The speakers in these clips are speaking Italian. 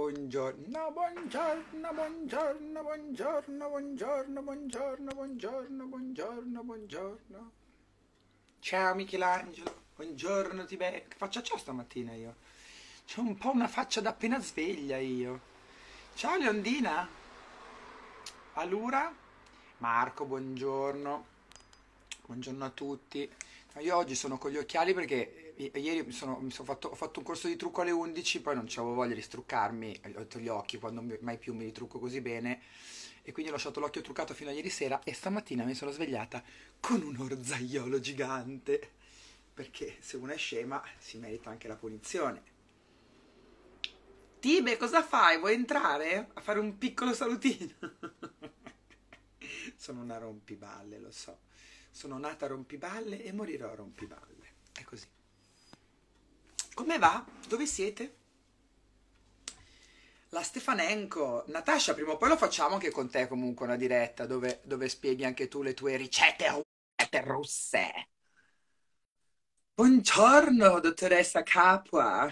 buongiorno, buongiorno, buongiorno, buongiorno, buongiorno, buongiorno, buongiorno, buongiorno, buongiorno. Ciao Michelangelo, buongiorno Tibè. Che faccia c'ho stamattina io? C'ho un po' una faccia da appena sveglia io. Ciao Leondina. Allora? Marco, buongiorno. Buongiorno a tutti. No, io oggi sono con gli occhiali perché ieri ho fatto un corso di trucco alle 11, poi non c'avevo voglia di struccarmi, ho detto gli occhi quando mai più mi ritrucco così bene e quindi ho lasciato l'occhio truccato fino a ieri sera e stamattina mi sono svegliata con un orzaiolo gigante, perché se una è scema si merita anche la punizione. Tibe, cosa fai? Vuoi entrare a fare un piccolo salutino? Sono una rompiballe, lo so. Sono nata rompiballe e morirò rompiballe. È così. Come va? Dove siete? La Stefanenko. Natascia, prima o poi lo facciamo anche con te comunque una diretta dove spieghi anche tu le tue ricette russe. Buongiorno, dottoressa Capua.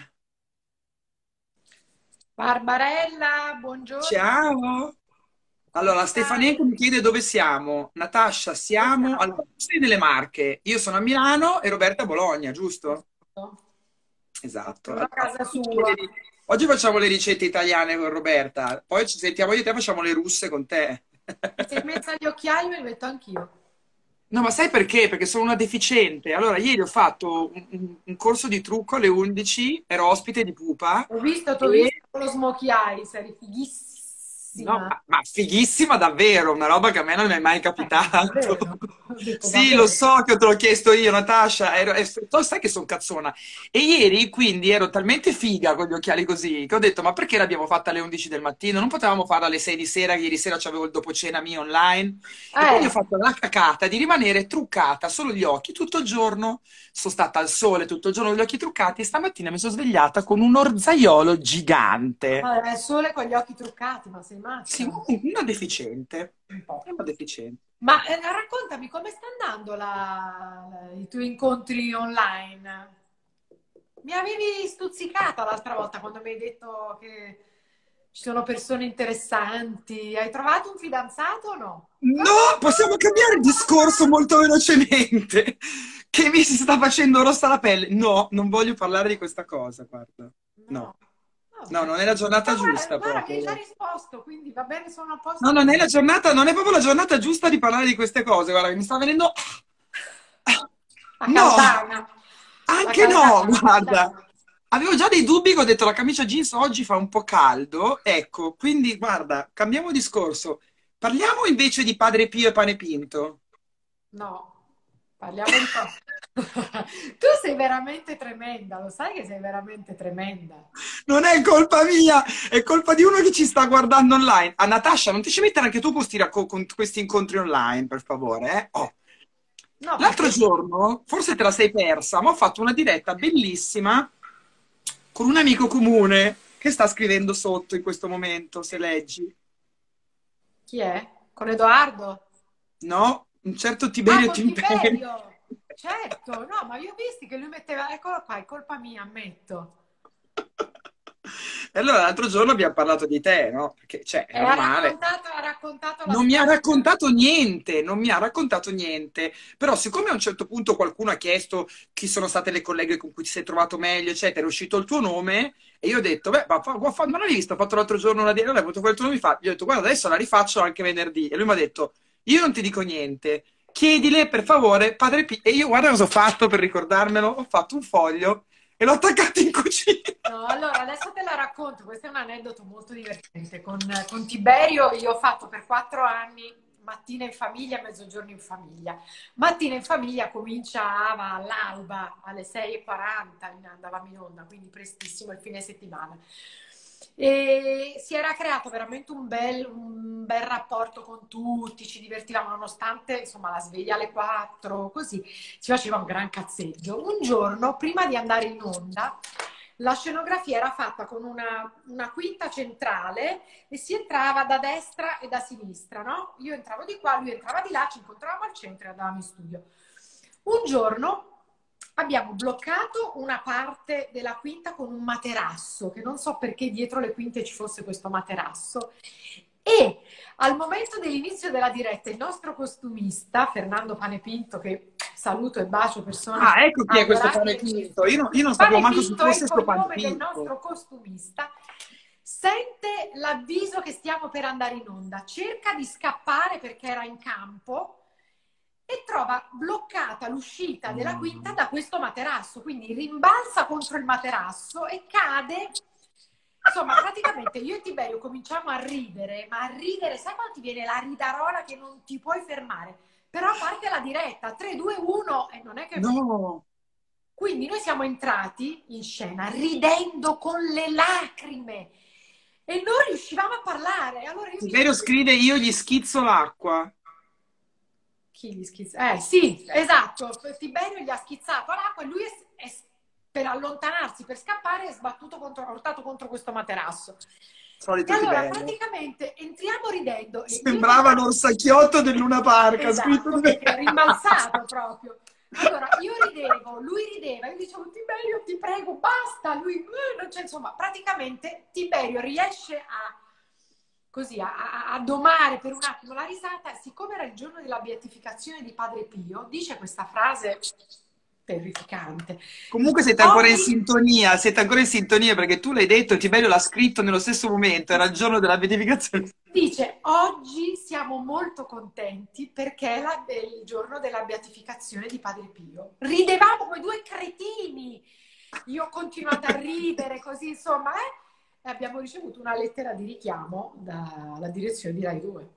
Barbarella, buongiorno. Ciao. Come Allora, stai? Stefanenko mi chiede dove siamo. Natascia, Dove siamo... Allora, siamo? tu sei nelle Marche, io sono a Milano e Roberta a Bologna, giusto? Esatto. Esatto. Ognuno a Allora, casa sua. oggi facciamo le ricette italiane con Roberta, poi ci sentiamo io e te, facciamo le russe con te. Ti sei messa gli occhiali, me li metto anch'io. No, ma sai perché? Perché sono una deficiente. Allora, ieri ho fatto un corso di trucco alle 11, ero ospite di Pupa T'ho visto e con lo smokey eyes, eri no, fighissima. ma fighissima davvero, una roba che a me non mi è mai capitato. Davvero? Ho detto Sì, lo davvero. so che te l'ho chiesto io, Natascia, tu sai che sono cazzona. E ieri quindi ero talmente figa con gli occhiali così che ho detto, ma perché l'abbiamo fatta alle 11 del mattino? Non potevamo farla alle 6 di sera, che ieri sera c'avevo il dopo cena mio online. E quindi ho Eh, fatto la cacata di rimanere truccata solo gli occhi tutto il giorno. Sono stata al sole tutto il giorno con gli occhi truccati e stamattina mi sono svegliata con un orzaiolo gigante. ma è sole con gli occhi truccati, ma sei Sì, matta? una deficiente. Un po'. Una deficiente. Ma raccontami come sta andando i tuoi incontri online? Mi avevi stuzzicata l'altra volta quando mi hai detto che ci sono persone interessanti. Hai trovato un fidanzato o no? No, possiamo cambiare discorso molto velocemente. Che mi si sta facendo rossa la pelle. No, non voglio parlare di questa cosa, guarda. No, No. no, Vabbè. non è la giornata Ma giusta guarda, mi hai già proprio. risposto, quindi va bene, sono a No, posto non è così. la giornata, non è proprio la giornata giusta di parlare di queste cose. Guarda, mi sta venendo. La No, caldana. La anche no, caldana, la guarda. caldana. Avevo già dei dubbi che ho detto la camicia jeans oggi fa un po' caldo. Ecco, quindi guarda, cambiamo discorso. Parliamo invece di Padre Pio e Pane Pinto. No, parliamo di cosa. Tu sei veramente tremenda, lo sai che sei veramente tremenda. Non è colpa mia, è colpa di uno che ci sta guardando online. A Natascia, non ti ci mettere anche tu con questi incontri online, per favore, eh? Oh. No, L'altro perché giorno, forse te la sei persa, ma ho fatto una diretta bellissima con un amico comune che sta scrivendo sotto in questo momento, se leggi. chi è? Con Edoardo? No? Un certo Ah, Tiberio con Timpeni. Tiberio! Certo, no, ma io ho visti che lui metteva, eccolo qua, è colpa mia, ammetto. E allora l'altro giorno abbiamo parlato di te, no? Perché, cioè, è E normale. ha raccontato la Non mi ha storia. raccontato niente, non mi ha raccontato niente. Però, siccome a un certo punto qualcuno ha chiesto chi sono state le colleghe con cui ti sei trovato meglio, eccetera, è uscito il tuo nome e io ho detto, beh, ma non l'hai visto? Ho fatto l'altro giorno una diretta, ho avuto quel tuo nome, gli ho detto, guarda, adesso la rifaccio anche venerdì. E lui mi ha detto, io non ti dico niente, chiedile per favore, padre P. E io, guarda cosa ho fatto per ricordarmelo, ho fatto un foglio e l'ho attaccato in cucina. No, allora adesso te la racconto, questo è un aneddoto molto divertente. Con Tiberio io ho fatto per 4 anni mattina in famiglia, mezzogiorno in famiglia. Mattina in famiglia cominciava all'alba, alle 6:40, andavamo in onda, quindi prestissimo il fine settimana. E si era creato veramente un bel rapporto con tutti, ci divertivamo nonostante insomma la sveglia alle 4, così si faceva un gran cazzeggio. Un giorno, prima di andare in onda, la scenografia era fatta con una quinta centrale e si entrava da destra e da sinistra, no? Io entravo di qua, lui entrava di là, ci incontravamo al centro e andavamo in studio. Un giorno abbiamo bloccato una parte della quinta con un materasso, che non so perché dietro le quinte ci fosse questo materasso. E al momento dell'inizio della diretta, il nostro costumista, Fernando Panepinto, che saluto e bacio, persona Ah, ecco chi è questo adorabile. Panepinto. Io non sapevo manco chi Panepinto è fosse il questo cognome del Panepinto. nostro costumista. Sente l'avviso che stiamo per andare in onda, cerca di scappare perché era in campo e trova bloccata l'uscita della quinta da questo materasso, quindi rimbalza contro il materasso e cade. Insomma, praticamente io e Tiberio cominciamo a ridere, ma a ridere, sai quando ti viene la ridarola che non ti puoi fermare? Però parte la diretta, 3, 2, 1 e non è che... No! Quindi noi siamo entrati in scena ridendo con le lacrime e non riuscivamo a parlare. Allora io Tiberio scrive: io gli schizzo l'acqua. Chi gli schizza? Sì, esatto. Tiberio gli ha schizzato l'acqua e lui per allontanarsi, per scappare, è sbattuto contro, urtato contro questo materasso. Solito E allora Tiberio. praticamente entriamo ridendo. Sembrava l'orsacchiotto del Luna Park. Esatto, perché è rimbalzato proprio. Allora io ridevo, lui rideva, io dicevo Tiberio ti prego basta, lui non c'è, insomma, praticamente Tiberio riesce così a domare per un attimo la risata, siccome era il giorno della beatificazione di Padre Pio, dice questa frase terrificante. Comunque siete ancora in sintonia perché tu l'hai detto e Tiberio l'ha scritto nello stesso momento, era il giorno della beatificazione. Dice, oggi siamo molto contenti perché è il giorno della beatificazione di Padre Pio. Ridevamo come due cretini, io ho continuato a ridere così, insomma, e abbiamo ricevuto una lettera di richiamo dalla direzione di Rai 2.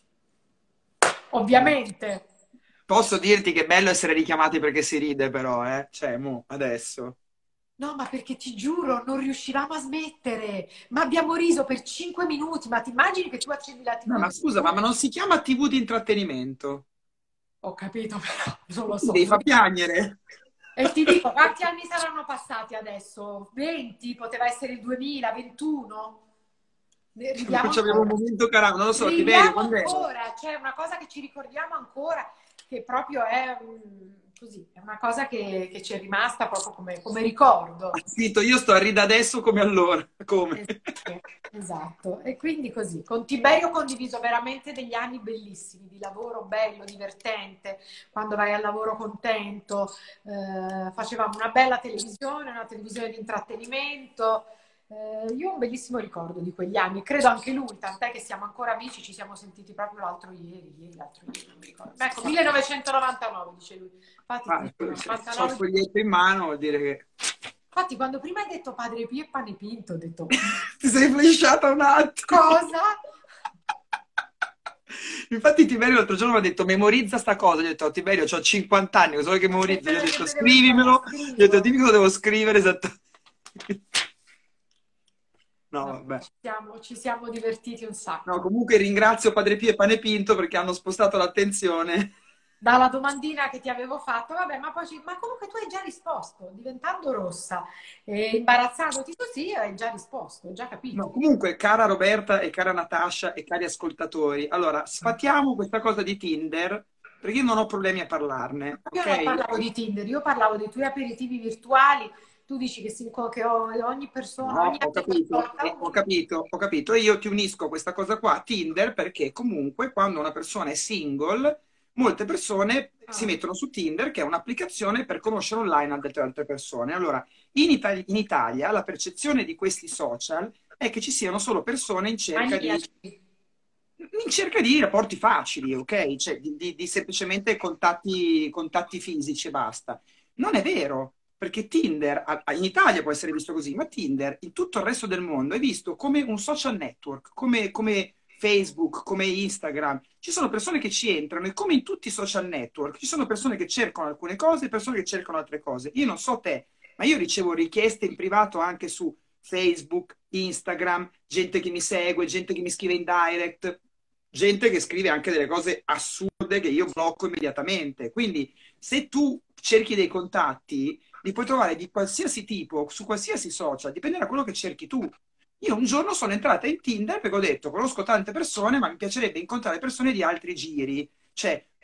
Ovviamente. Posso dirti che è bello essere richiamati perché si ride però, Cioè, mo, adesso. No, ma perché ti giuro, non riuscivamo a smettere. Ma abbiamo riso per 5 minuti. Ma ti immagini che tu accendi la TV? No, ma scusa, ma non si chiama TV di intrattenimento? Ho capito, però non lo so. Devi fa piangere. E ti dico, quanti anni saranno passati adesso? 20? Poteva essere il 2021? Ridiamo Poi avevo un ancora. momento carajo, non lo so, Tiberio, Ridiamo quando è? ancora. C'è una cosa che ci ricordiamo ancora, che proprio è così, è una cosa che ci è rimasta proprio come ricordo. Zitto, io sto a ridere adesso come allora. Come? Esatto, e quindi così, con Tiberio ho condiviso veramente degli anni bellissimi, di lavoro bello, divertente, quando vai al lavoro contento, facevamo una bella televisione, una televisione di intrattenimento, io ho un bellissimo ricordo di quegli anni, credo anche lui, tant'è che siamo ancora amici, ci siamo sentiti proprio l'altro ieri, non mi ricordo. Ecco, 1999 dice lui, infatti, C'ho il foglietto in mano, vuol dire che... Infatti, quando prima hai detto Padre Pio e Panepinto, ho detto... Ti sei flashata un attimo. Cosa? Infatti Tiberio l'altro giorno mi ha detto memorizza sta cosa, gli ho detto oh, Tiberio ho 50 anni, cosa vuoi che memorizzo? Gli ho detto scrivimelo, gli ho detto dimmi cosa devo scrivere esattamente. No, vabbè. Ci siamo divertiti un sacco. No, comunque ringrazio Padre Pio e Panepinto perché hanno spostato l'attenzione. Dalla domandina che ti avevo fatto, vabbè, ma comunque tu hai già risposto, diventando rossa e imbarazzandoti così, hai già risposto, hai già capito. No, comunque, cara Roberta e cara Natascia e cari ascoltatori, allora, sfatiamo questa cosa di Tinder, perché io non ho problemi a parlarne, Io ok? non parlavo di Tinder, io parlavo dei tuoi aperitivi virtuali, tu dici che ogni persona, No, ogni ho capito, ho capito. E io ti unisco a questa cosa qua, Tinder, perché comunque quando una persona è single, molte persone si mettono su Tinder, che è un'applicazione per conoscere online altre persone. Allora, in Italia la percezione di questi social è che ci siano solo persone in cerca di rapporti facili, ok? Cioè di semplicemente contatti fisici e basta. Non è vero, perché Tinder in Italia può essere visto così, ma Tinder in tutto il resto del mondo è visto come un social network, come Facebook, come Instagram. Ci sono persone che ci entrano e come in tutti i social network ci sono persone che cercano alcune cose e persone che cercano altre cose. Io non so te, ma io ricevo richieste in privato anche su Facebook, Instagram, gente che mi segue, gente che mi scrive in direct, gente che scrive anche delle cose assurde che io blocco immediatamente. Quindi se tu cerchi dei contatti, li puoi trovare di qualsiasi tipo, su qualsiasi social, dipende da quello che cerchi tu. Io un giorno sono entrata in Tinder perché ho detto, conosco tante persone, ma mi piacerebbe incontrare persone di altri giri. Cioè,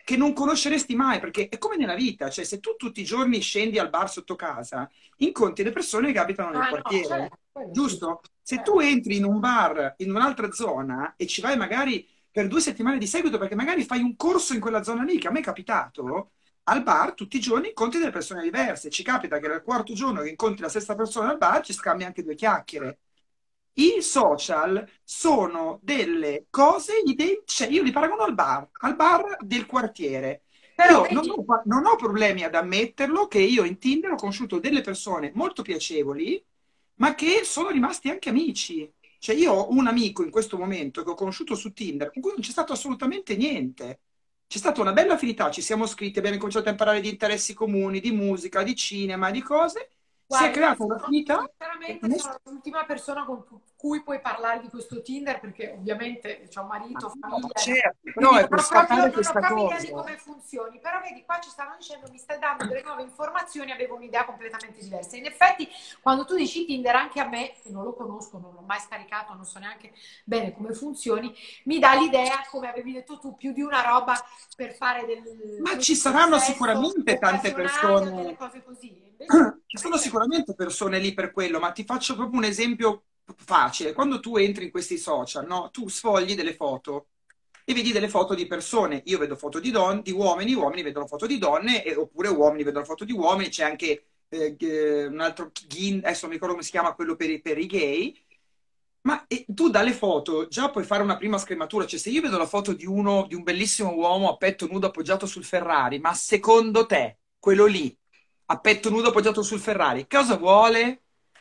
che non conosceresti mai, perché è come nella vita, cioè se tu tutti i giorni scendi al bar sotto casa, incontri le persone che abitano nel Ah no, quartiere, certo, quello sì. giusto? Se tu Certo. entri in un bar in un'altra zona e ci vai magari per 2 settimane di seguito, perché magari fai un corso in quella zona lì, che a me è capitato, al bar tutti i giorni incontri delle persone diverse. Ci capita che nel quarto giorno che incontri la stessa persona al bar ci scambi anche 2 chiacchiere. I social sono delle cose identiche, cioè io li paragono al bar del quartiere. Però Io vedi, non ho problemi ad ammetterlo che io in Tinder ho conosciuto delle persone molto piacevoli, ma che sono rimasti anche amici. Cioè io ho un amico in questo momento che ho conosciuto su Tinder, con cui non c'è stato assolutamente niente. C'è stata una bella affinità, ci siamo scritti, abbiamo cominciato a imparare di interessi comuni, di musica, di cinema, di cose. Si è guarda, io creata un'affinità. sinceramente sono l'ultima persona con cui puoi parlare di questo Tinder perché ovviamente c'ho un Ma marito, no, famiglia, certo, però quindi è per sfatare non ho questa proprio idea di cosa. come funzioni. Però vedi, qua ci stanno dicendo, mi stai dando delle nuove informazioni, avevo un'idea completamente diversa. In effetti, quando tu dici Tinder, anche a me, che non lo conosco, non l'ho mai scaricato, non so neanche bene come funzioni, mi dà l'idea, come avevi detto tu, più di una roba per fare Ma ci del saranno sesso sicuramente tante occasionale o delle persone, cose così. Invece, ci sono sicuramente persone lì per quello, ma ti faccio proprio un esempio facile. Quando tu entri in questi social, no? Tu sfogli delle foto e vedi delle foto di persone. Io vedo foto di uomini vedono foto di donne, oppure uomini vedono foto di uomini. C'è anche un altro, adesso non mi ricordo come si chiama quello per i gay. Ma tu dalle foto già puoi fare una prima scrematura, cioè se io vedo la foto di un bellissimo uomo a petto nudo appoggiato sul Ferrari, ma secondo te, quello lì, a petto nudo appoggiato sul Ferrari, cosa vuole?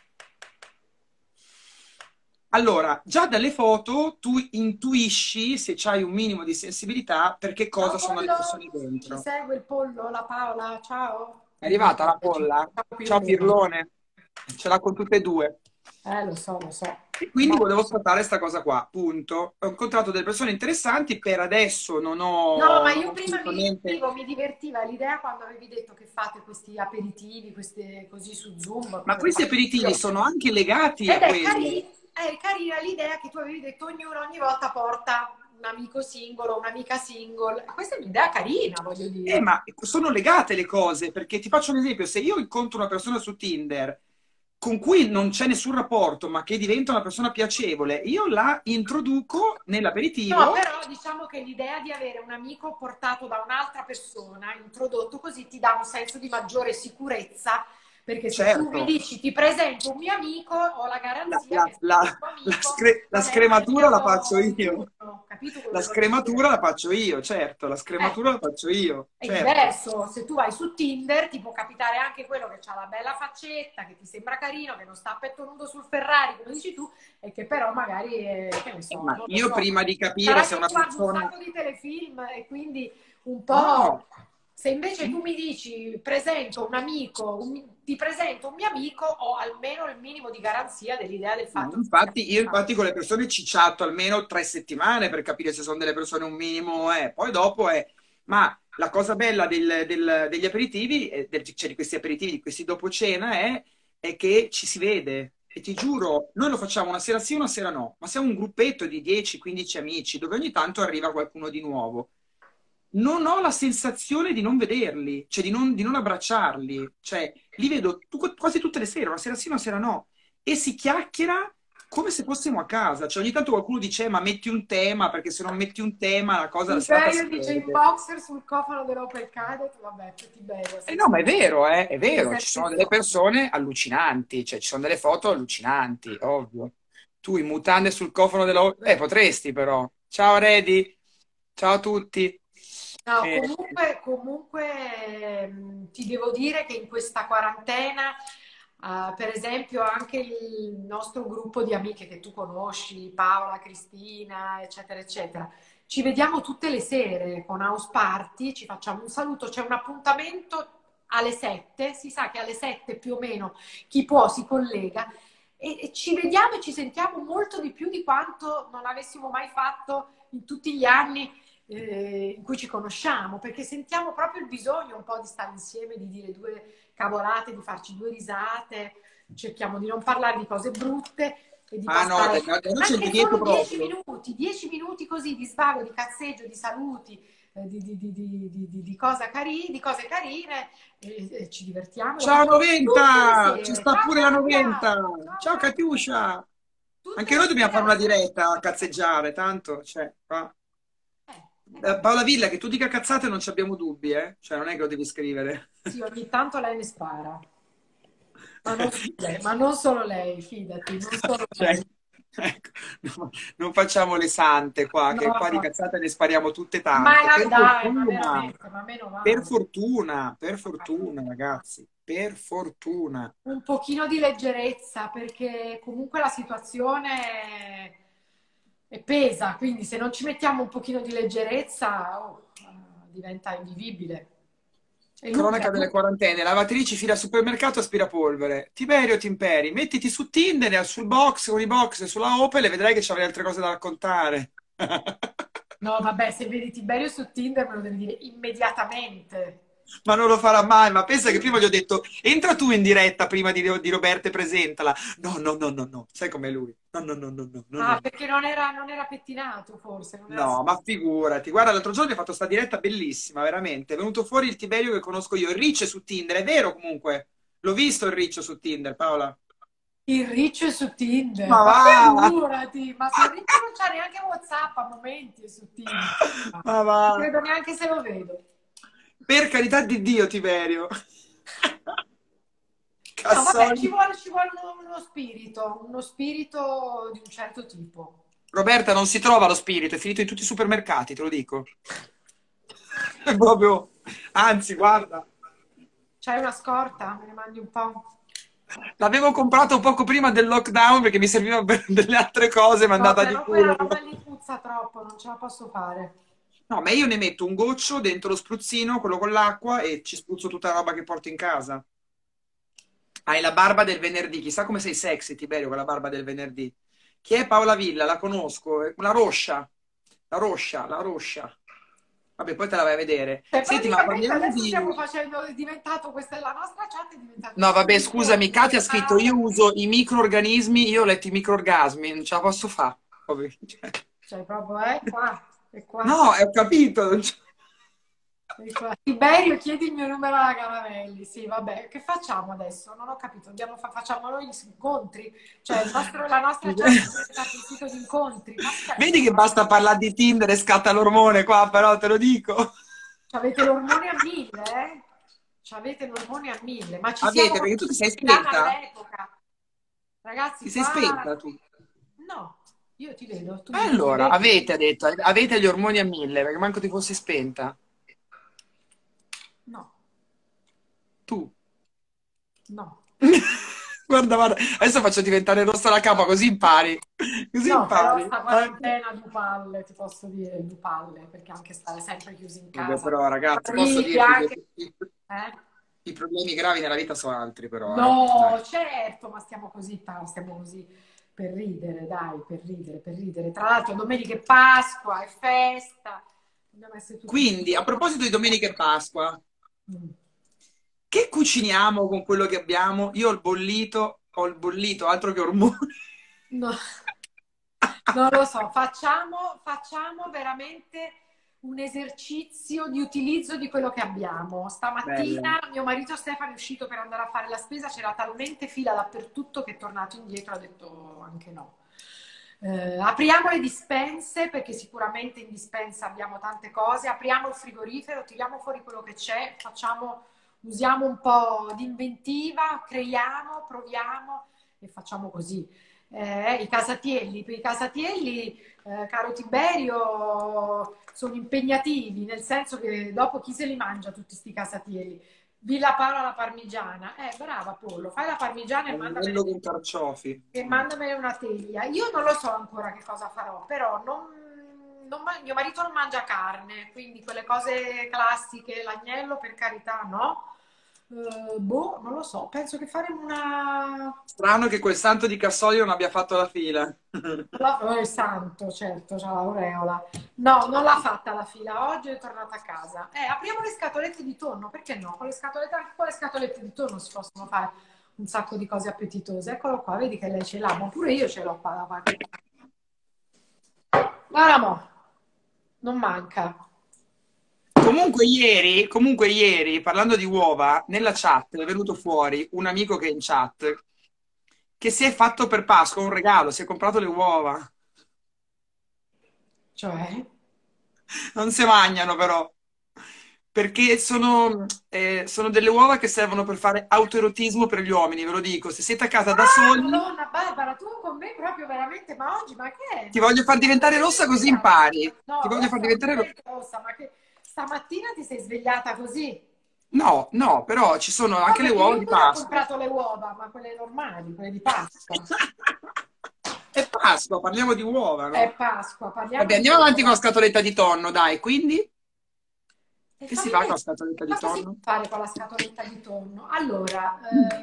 Allora, già dalle foto tu intuisci, se c'hai un minimo di sensibilità, per che ciao cosa sono le persone pollo, ci dentro. segue il pollo, la Paola, ciao. È arrivata la polla? Ciao Ciao Pirlone. Pirlone, ce l'ha con tutte e due. Lo so, lo so. E quindi volevo sfatare questa cosa qua, punto. Ho incontrato delle persone interessanti, per adesso No, ma non io ho prima assolutamente... mi divertiva l'idea quando avevi detto che fate questi aperitivi, queste così su Zoom, Ma come questi faccio aperitivi io. sono anche legati Ed a quello. è carina l'idea che tu avevi detto ognuno ogni volta porta un amico singolo, un'amica single. Questa è un'idea carina, voglio dire. Ma sono legate le cose, perché ti faccio un esempio, se io incontro una persona su Tinder con cui non c'è nessun rapporto, ma che diventa una persona piacevole, io la introduco No, nell'aperitivo. però diciamo che l'idea di avere un amico portato da un'altra persona, introdotto così, ti dà un senso di maggiore sicurezza, perché se tu mi Certo, dici ti presento un mio amico, ho la la, garanzia la- che il la- tuo la amico la non è un scrematura la faccio magnaro di io. turno, capito quello La che voglio scrematura dire? la faccio io, certo, la scrematura la faccio io, È certo. diverso, se tu vai su Tinder ti può capitare anche quello che ha la bella faccetta, che ti sembra carino, che non sta a petto nudo sul Ferrari, come dici tu, e che però magari, che ne so, Ma non lo io so. prima di capire Sarà se che una guardo un persona... sacco di telefilm e quindi un po'... No, Se invece tu mi dici presento un amico, ti presento un mio amico, ho almeno il minimo di garanzia dell'idea del ma fatto che sia... infatti, io infatti con le persone ci chatto almeno 3 settimane per capire se sono delle persone un minimo, poi dopo è... Ma la cosa bella degli aperitivi, cioè di questi aperitivi, di questi dopo cena, è che ci si vede. E ti giuro, noi lo facciamo una sera sì, una sera no, ma siamo un gruppetto di 10-15 amici, dove ogni tanto arriva qualcuno di nuovo. Non ho la sensazione di non vederli, cioè di non abbracciarli. Cioè, li vedo quasi tutte le sere, una sera sì, una sera no. E si chiacchiera come se fossimo a casa. Cioè, ogni tanto qualcuno dice, ma metti un tema, perché se non metti un tema la cosa, la serata si Imperio dice in perde. boxer sul cofano dell'Opel Cadet, vabbè, tutti bello, Eh sì, no, sì. ma è Che vero, ci sono delle senso? persone allucinanti, cioè ci sono delle foto allucinanti, ovvio. Tu in mutande sul cofano della... potresti però. Ciao Redi, ciao a tutti. No, Eh, comunque ti devo dire che in questa quarantena, per esempio, anche il nostro gruppo di amiche che tu conosci, Paola, Cristina, eccetera, eccetera, ci vediamo tutte le sere con House Party, ci facciamo un saluto, c'è un appuntamento alle 7, si sa che alle 7 più o meno chi può si collega e ci vediamo e ci sentiamo molto di più di quanto non avessimo mai fatto in tutti gli anni in cui ci conosciamo, perché sentiamo proprio il bisogno un po' di stare insieme, di dire due cavolate, di farci due risate, cerchiamo di non parlare di cose brutte e di ah no, passare da noi c'è il anche divieto solo proprio. 10 minuti così di svago, di cazzeggio, di saluti, di di cose carine e ci divertiamo. Ciao Tutte le 90! Ci sere. sta Ciao pure la Katia! 90! Ciao Ciao Katia! Catiuscia! Tutte Anche le noi dobbiamo fare sere una alle 7. diretta a cazzeggiare, tanto, cioè, qua. Capito. Paola Villa, che tu dica cazzate non ci abbiamo dubbi, eh? Cioè, non è che lo devi scrivere. Sì, ogni tanto lei ne spara. Ma non solo lei, fidati, non solo Cioè, lei. ecco, non facciamo le sante qua, No, che qua di no. cazzate ne spariamo tutte Ma tante. Per dai, ma fortuna, veramente, ma meno male. per fortuna, ragazzi, per fortuna. Un pochino di leggerezza, perché comunque la situazione è pesa, quindi se non ci mettiamo un pochino di leggerezza, diventa invivibile. È lunga, Cronaca delle quarantene, lavatrici, fila al supermercato, aspirapolvere. Tiberio Timperi, mettiti su Tinder, sul box, con i box, sulla Opel e vedrai che ci avrai altre cose da raccontare. No, vabbè, se vedi Tiberio su Tinder me lo devi dire immediatamente. Ma non lo farà mai, ma pensa che prima gli ho detto entra tu in diretta prima di Roberta e presentala. No, no, no, no, no, sai com'è lui? No, no, no, no, no, no, Ah, no. perché non era pettinato, forse, non era... No, ma figurati, guarda, l'altro giorno mi ha fatto sta diretta bellissima, veramente. È venuto fuori il Tiberio che conosco io, il Riccio è su Tinder, è vero comunque. L'ho visto il Riccio su Tinder, Paola. Il riccio è su Ma Tinder, ma va! figurati, ma se il riccio non c'ha neanche WhatsApp a momenti è su Tinder. Ma Non va! credo neanche se lo vedo. Per carità di Dio, Tiberio. No, vabbè, Cassoni. ci vuole uno spirito di un certo tipo. Roberta, non si trova lo spirito, è finito in tutti i supermercati, te lo dico. È proprio... Anzi, guarda, C'hai una scorta? Me ne mandi un po'? l'avevo comprato poco prima del lockdown perché mi serviva per delle altre cose, ma è No, andata di però quella culo. roba lì puzza troppo, non ce la posso fare. No, ma io ne metto un goccio dentro lo spruzzino, quello con l'acqua, e ci spruzzo tutta la roba che porto in casa. Hai la barba del venerdì, chissà come sei sexy, Tiberio, con la barba del venerdì. Chi è Paola Villa? La conosco, la Roscia, la Roscia, la Roscia. Vabbè, poi te la vai a vedere. Cioè, Senti, ma praticamente parliamo adesso di... stiamo facendo, è diventato, questa è la nostra chat, è diventata No, vabbè, un scusami, incontro Katia ha scritto, sociale. io uso i microorganismi, io ho letto i microorgasmi, non ce la posso fare. Cioè, proprio, qua, è qua. No, ho capito. Ecco, Tiberio, chiedi il mio numero alla Caramelli. Sì, vabbè, che facciamo adesso? Non ho capito. Facciamo noi gli incontri? Cioè, la nostra chat è diventata un sito di incontri. Ma Vedi che certo, basta parlare di Tinder e scatta l'ormone qua, però te lo dico. avete l'ormone a 1000, eh? Avete l'ormone a 1000, ma ci siamo Avete, perché tu ti sei conosciuti spenta? all'epoca. Ragazzi, Ti sei qua... spenta tu? No, io ti vedo, tu mi Allora, vedi? avete, ha detto, avete gli ormoni a 1000, perché manco ti fossi spenta. No, Tu. no. Guarda, guarda, adesso faccio diventare rossa la capa, così impari. Così No, però impari. sta quarantena du palle, ti posso dire, du palle, perché anche stare sempre chiusi in Vabbè, casa. però, ragazzi, posso Ridi dirti anche, che eh? i problemi gravi nella vita sono altri, però, dai. No, certo, ma stiamo così per ridere, dai, per ridere, per ridere. Tra l'altro domenica è Pasqua, è festa, dobbiamo essere tutti Quindi, a proposito di Domenica e Pasqua, Mm. che cuciniamo con quello che abbiamo? Io ho il bollito, altro che ormoni. No, non lo so, facciamo veramente un esercizio di utilizzo di quello che abbiamo. Bella. Stamattina mio marito Stefano è uscito per andare a fare la spesa, c'era talmente fila dappertutto che è tornato indietro, ha detto anche no. Apriamo le dispense perché sicuramente in dispensa abbiamo tante cose, apriamo il frigorifero, tiriamo fuori quello che c'è, usiamo un po' di inventiva, creiamo, proviamo e facciamo così. Per i casatielli, caro Tiberio, sono impegnativi, nel senso che dopo chi se li mangia tutti sti casatielli? Villa Paola la parmigiana. Brava Pollo, fai la parmigiana Agnello con carciofi. e mandamene una teglia. Io non lo so ancora che cosa farò, però mio marito non mangia carne, quindi quelle cose classiche, l'agnello per carità no. Boh, non lo so, penso che faremo una... Strano che quel santo di Cassoglio non abbia fatto la fila. Il santo, certo, c'ha l'aureola. No, non l'ha fatta la fila, oggi è tornata a casa. Apriamo le scatolette di tonno, perché no? Anche con le scatolette di tonno si possono fare un sacco di cose appetitose. Eccolo qua, vedi che lei ce l'ha, ma pure io ce l'ho qua da parte. Guarda mo, non manca. Comunque ieri, parlando di uova, nella chat è venuto fuori un amico che è in chat che si è fatto per Pasqua un regalo, si è comprato le uova. Cioè? Non si mangiano però, perché sono delle uova che servono per fare autoerotismo per gli uomini, ve lo dico. Se siete a casa da Ah, soli, Madonna Barbara, tu con me proprio veramente, ma oggi, ma che è? ti Ma voglio far diventare sei rossa così svegliata? impari. Ti No, voglio far rossa non diventare rossa. divento rossa, ma che stamattina ti sei svegliata così? No, no, però ci sono No, anche le perché uova io di pure ho Pasqua. comprato le uova, ma quelle normali, quelle di Pasqua. È Pasqua, parliamo di uova, È no? Pasqua, parliamo Vabbè, di andiamo avanti con la uova. scatoletta di tonno, dai. Quindi, E che si fammi fa con vedere la scatoletta di cosa si può tonno? fare con la scatoletta di tonno. Allora,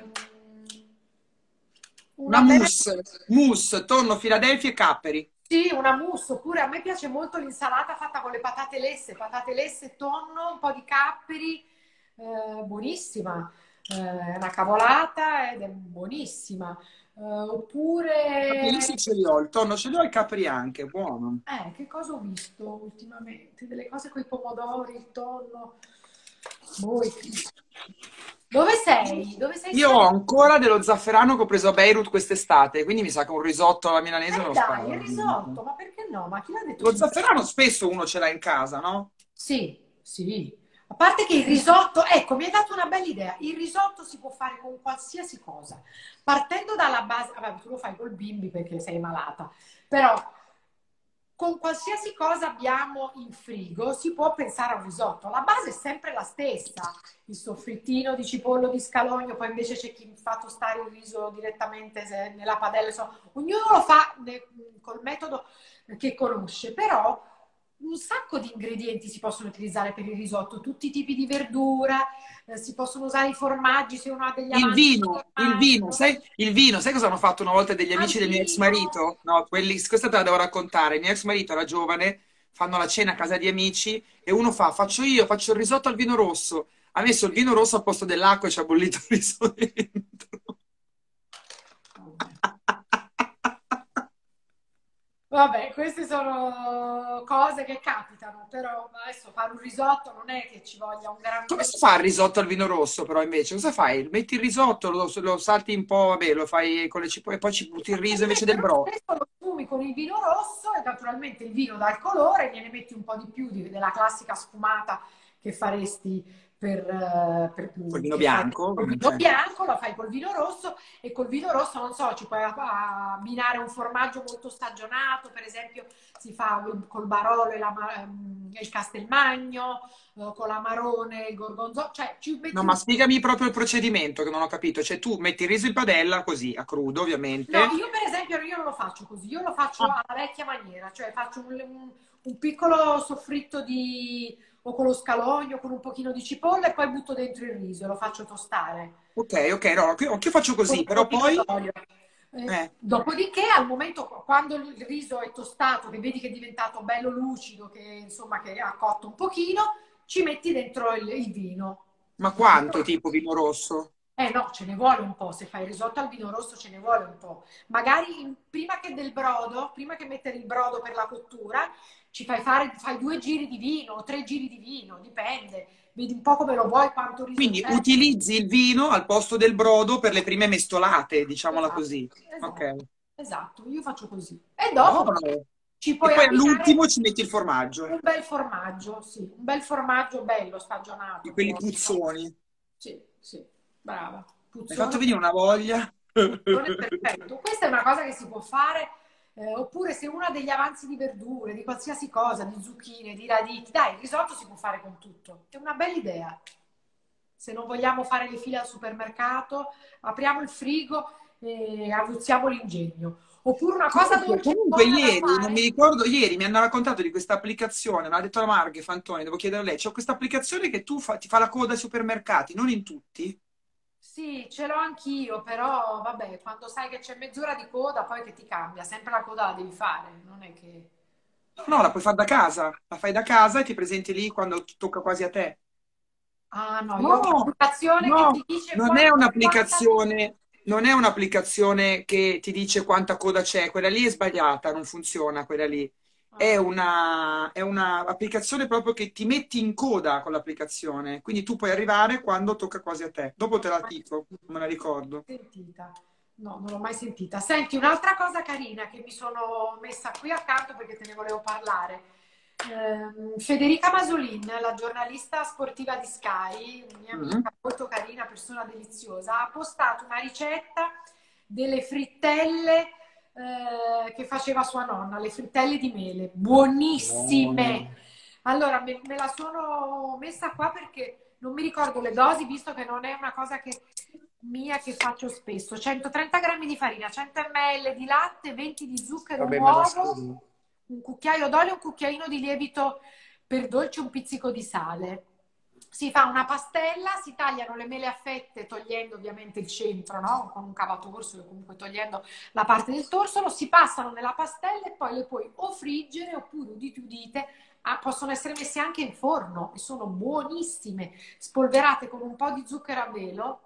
Una una bella. mousse, mousse, tonno, Philadelphia e capperi. Sì, una mousse, oppure a me piace molto l'insalata fatta con le patate lesse, tonno, un po' di capperi, buonissima. È una cavolata ed è buonissima. Oppure, Capperi ce li ho, il tonno ce li ho, i capperi anche, buono. che cosa ho visto ultimamente? Delle cose con i pomodori, il tonno. Voi. Dove sei? Dove sei Io ho stato? ancora dello zafferano che ho preso a Beirut quest'estate, quindi mi sa che un risotto alla milanese me lo Dai, sparo. il risotto, ma perché no? Ma chi l'ha detto Lo che non. zafferano spesso uno ce l'ha in casa, no? Sì, sì. A parte che il risotto, ecco, mi hai dato una bella idea. Il risotto si può fare con qualsiasi cosa. Partendo dalla base, vabbè, tu lo fai col bimbi perché sei malata, però con qualsiasi cosa abbiamo in frigo si può pensare a un risotto. La base è sempre la stessa. Il soffrittino di cibollo di scalogno, poi invece c'è chi fa tostare il riso direttamente nella padella. Insomma, ognuno lo fa col metodo che conosce, però un sacco di ingredienti si possono utilizzare per il risotto, tutti i tipi di verdura, si possono usare i formaggi se uno ha degli avanzi di formaggio, Il vino, sai cosa hanno fatto una volta degli al amici del mio ex vino. marito? No, questa te la devo raccontare. Il mio ex marito era giovane, fanno la cena a casa di amici e uno faccio il risotto al vino rosso. Ha messo il vino rosso al posto dell'acqua e ci ha bollito il riso dentro. Vabbè, queste sono cose che capitano, però adesso fare un risotto non è che ci voglia un gran. Come si fa il risotto al vino rosso, però, invece? Cosa fai? Metti il risotto, lo salti un po', vabbè, lo fai con le cipolle e poi ci butti il riso invece del Però brodo. spesso lo sfumi con il vino rosso e naturalmente il vino dà il colore, gliene metti un po' di più della classica sfumata che faresti Col vino che fai bianco, col vino cioè. bianco, la fai col vino rosso e col vino rosso, non so, ci puoi abbinare un formaggio molto stagionato, per esempio si fa col Barolo e il Castelmagno, con l'amarone, il gorgonzola, cioè ci No, metti ma un. spiegami proprio il procedimento che non ho capito. Cioè, tu metti il riso in padella, così, a crudo, No, ovviamente. io per esempio io non lo faccio così, io lo faccio Ah, alla vecchia maniera, cioè faccio un piccolo soffritto o con lo scalogno, con un pochino di cipolla e poi butto dentro il riso e lo faccio tostare ok, ok, no, anch'io faccio con così, un però pochino poi. d'olio. Eh, Dopodiché, al momento, quando il riso è tostato, che vedi che è diventato bello lucido, che insomma che ha cotto un pochino, ci metti dentro il vino. ma quanto tipo vino rosso? Eh no, ce ne vuole un po', se fai il risotto al vino rosso ce ne vuole un po'. Magari prima che del brodo, prima che mettere il brodo per la cottura, fai 2 giri di vino o 3 giri di vino, dipende. Vedi un po' come lo vuoi, quanto riso Quindi c'è. utilizzi il vino al posto del brodo per le prime mestolate, diciamola Esatto, così. esatto, Ok. esatto, io faccio così. E dopo Buono. ci E puoi poi abbinare all'ultimo ci metti il formaggio, un bel formaggio, sì, un bel formaggio bello, di stagionato, quelli buono. puzzoni. Sì, sì, brava. Mi hai fatto Puzzone. venire una voglia. Non è perfetto. Questa è una cosa che si può fare, oppure se uno ha degli avanzi di verdure, di qualsiasi cosa, di zucchine, di radicchi, dai, il risotto si può fare con tutto. È una bella idea. Se non vogliamo fare le file al supermercato, apriamo il frigo e aguzziamo l'ingegno. Oppure una cosa dolce e Comunque, buona da ieri, non mi fare. ricordo, ieri mi hanno raccontato di questa applicazione, me l'ha detto la Marghe Fantoni, devo chiedere a lei, c'è questa applicazione che ti fa la coda ai supermercati, non in tutti? Sì, ce l'ho anch'io, però vabbè, quando sai che c'è mezz'ora di coda, poi che ti cambia, sempre la coda la devi fare, non è che. No, no, la puoi fare da casa, la fai da casa e ti presenti lì quando tocca quasi a te. Ah no, io ho No, un'applicazione che ti no, dice non è quanta. un'applicazione che ti dice quanta coda c'è, quella lì è sbagliata, non funziona quella lì. Ah, è una applicazione proprio che ti metti in coda con l'applicazione, quindi tu puoi arrivare quando tocca quasi a te. Dopo te la mai dico, non me la ricordo. sentita. No, non l'ho mai sentita. Senti, un'altra cosa carina che mi sono messa qui accanto perché te ne volevo parlare. Federica Masolin, la giornalista sportiva di Sky, mia Mm. amica molto carina, persona deliziosa, ha postato una ricetta delle frittelle che faceva sua nonna, le frittelle di mele, buonissime. Buono. Allora, me la sono messa qua perché non mi ricordo le dosi, visto che non è una cosa mia che faccio spesso. 130 grammi di farina, 100 ml di latte, 20 di zucchero, un Vabbè, me la uovo, scrivo. un cucchiaio d'olio, un cucchiaino di lievito per dolce, un pizzico di sale. Si fa una pastella, si tagliano le mele a fette togliendo ovviamente il centro, no? Con un cavatorso, comunque togliendo la parte del torsolo, si passano nella pastella e poi le puoi o friggere oppure, udite udite, possono essere messe anche in forno e sono buonissime, spolverate con un po' di zucchero a velo,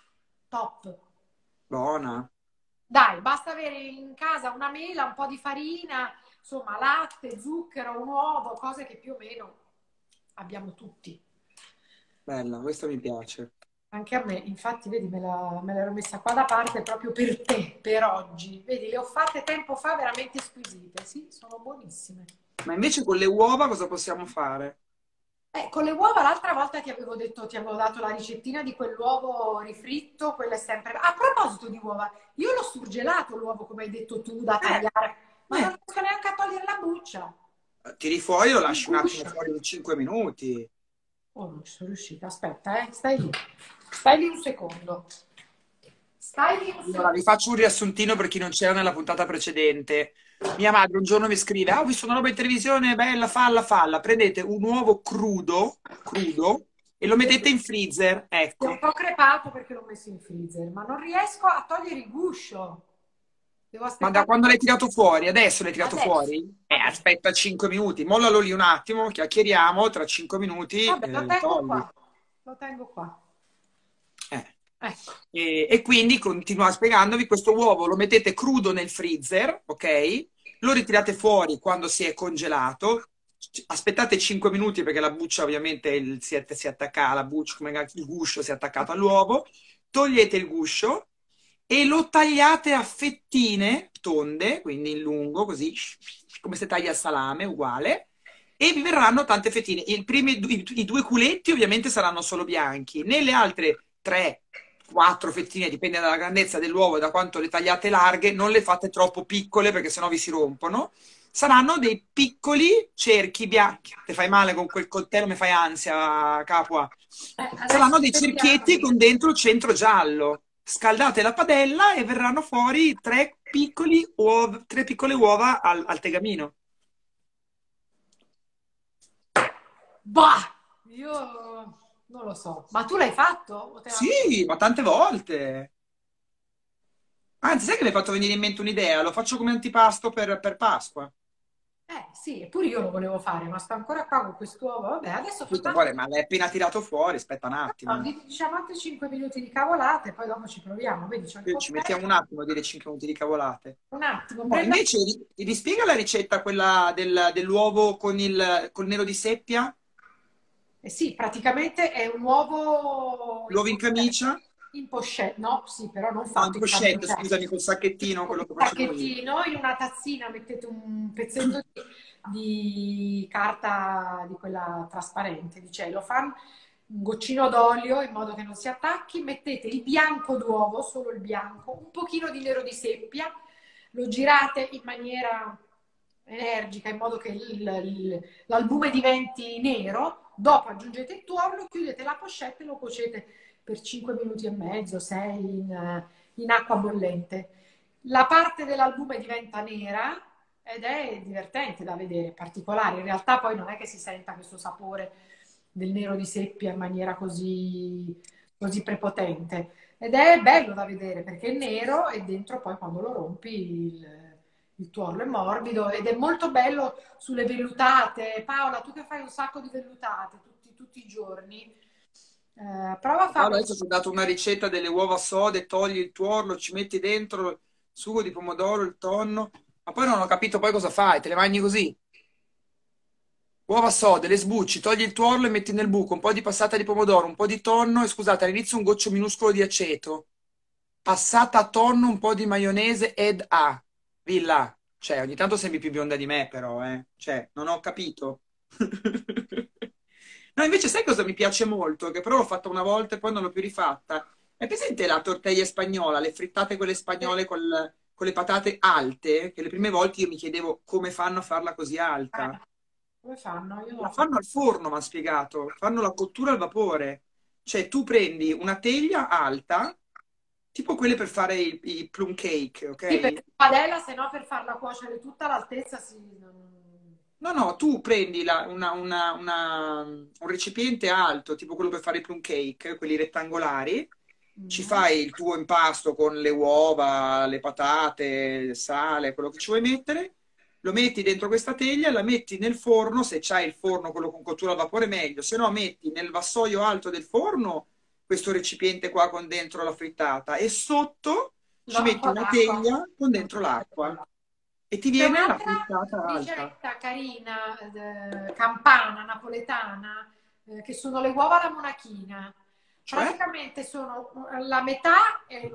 top. Buona. Dai, basta avere in casa una mela, un po' di farina, insomma, latte, zucchero, un uovo, cose che più o meno abbiamo tutti. Bella, questa mi piace. Anche a me, infatti, vedi, me l'ero messa qua da parte proprio per te, per oggi. Vedi, le ho fatte tempo fa veramente squisite, sì, sono buonissime. Ma invece con le uova cosa possiamo fare? Con le uova l'altra volta ti avevo detto, ti avevo dato la ricettina di quell'uovo rifritto, quello è sempre... A proposito di uova, io l'ho surgelato l'uovo, come hai detto tu, da Eh, tagliare, ma non eh, riesco neanche a togliere la buccia. tiri fuori, lo Il lasci un attimo guscio. fuori in 5 minuti. Oh, non ci sono riuscita. Aspetta, stai lì. Stai lì un secondo. Stai lì un Allora, vi secondo. faccio un riassuntino per chi non c'era nella puntata precedente. Mia madre un giorno mi scrive: Ah, ho visto una roba in televisione, bella, falla, falla. Prendete un uovo crudo, crudo, e lo mettete in freezer. È un Ecco. po' crepato perché l'ho messo in freezer, ma non riesco a togliere il guscio. Devo Ma da aspettare quando l'hai tirato fuori? Adesso l'hai tirato adesso. fuori? Adesso. Aspetta 5 minuti, mollalo lì un attimo, chiacchieriamo, tra 5 minuti Vabbè, lo lo tengo togli. qua. Lo tengo qua. Eh. Ecco. E quindi continua spiegandovi, questo uovo lo mettete crudo nel freezer, ok? Lo ritirate fuori quando si è congelato, aspettate 5 minuti perché la buccia ovviamente si attacca alla buccia, come il guscio si è attaccato all'uovo, togliete il guscio e lo tagliate a fettine tonde, quindi in lungo, così come se taglia il salame, uguale, e vi verranno tante fettine. I due culetti ovviamente saranno solo bianchi, nelle altre tre, quattro fettine, dipende dalla grandezza dell'uovo e da quanto le tagliate larghe, non le fate troppo piccole perché sennò vi si rompono. Saranno dei piccoli cerchi bianchi. Ti fai male con quel coltello, mi fai ansia, Capua. Adesso Saranno dei aspettiamo. cerchietti con dentro il centro giallo. Scaldate la padella e verranno fuori tre piccole uova al tegamino. Bah! Io non lo so. Ma tu l'hai fatto? O te l'hanno Sì, ma tante volte. Anzi, sai che mi hai fatto venire in mente un'idea? Lo faccio come antipasto per Pasqua. sì, eppure io lo volevo fare, ma sto ancora qua con quest'uovo. Vabbè, adesso Tutto facciamo fuori, ma l'hai appena tirato fuori, aspetta un no, attimo. diciamo altri 5 minuti di cavolate, poi dopo ci proviamo. Vedi, c'ho il Ci mettiamo un coltello. attimo a dire 5 minuti di cavolate. Un attimo, No, prendo... invece, rispiega la ricetta, quella dell'uovo con col nero di seppia? Eh sì, praticamente è un uovo L'uovo in camicia? in pochette, no? Sì, però non No, in fatto in pochette, camicia. scusami, col sacchettino, quello che Un facevo io. sacchettino, in una tazzina mettete un pezzetto di carta di quella trasparente, di cellophane, un goccino d'olio in modo che non si attacchi, mettete il bianco d'uovo, solo il bianco, un pochino di nero di seppia, lo girate in maniera energica in modo che l'albume diventi nero, dopo aggiungete il tuorlo, chiudete la pochette e lo cuocete per 5 minuti e mezzo, 6 in acqua bollente. La parte dell'albume diventa nera ed è divertente da vedere, particolare. In realtà poi non è che si senta questo sapore del nero di seppia in maniera così prepotente. Ed è bello da vedere perché è nero e dentro poi quando lo rompi il tuorlo è morbido ed è molto bello sulle vellutate. Paola, tu che fai un sacco di vellutate tutti i giorni, prova a Paolo, farlo. adesso ti ho dato una ricetta delle uova sode, togli il tuorlo, ci metti dentro il sugo di pomodoro, il tonno, ma poi non ho capito poi cosa fai, te le mangi così? Uova sode, le sbucci, togli il tuorlo e metti nel buco un po' di passata di pomodoro, un po' di tonno e scusate, all'inizio un goccio minuscolo di aceto. Passata a tonno, un po' di maionese ed a. Villa. Cioè, ogni tanto sembri più bionda di me, però, eh. Cioè, non ho capito. No, invece sai cosa mi piace molto? Che però l'ho fatta una volta e poi non l'ho più rifatta. È presente la tortella spagnola, le frittate quelle spagnole con le patate alte? Che le prime volte io mi chiedevo come fanno a farla così alta. Come fanno? Io non La lo so. fanno al forno, mi ha spiegato. Fanno la cottura al vapore. Cioè, tu prendi una teglia alta, tipo quelle per fare i plum cake, Sì, per ok? la padella, se no per farla cuocere tutta all'altezza si... No, no, tu prendi un recipiente alto, tipo quello per fare i plum cake, quelli rettangolari, ci Mm. fai il tuo impasto con le uova, le patate, il sale, quello che ci vuoi mettere, lo metti dentro questa teglia, la metti nel forno, se c'hai il forno, quello con cottura al vapore meglio, se no metti nel vassoio alto del forno questo recipiente qua con dentro la frittata e sotto ci Un metti po' una d'acqua. teglia con dentro l'acqua e ti C'è viene la un'altra frittata alta. ricetta carina, campana, napoletana, che sono le uova alla monachina. Cioè? Praticamente sono la metà è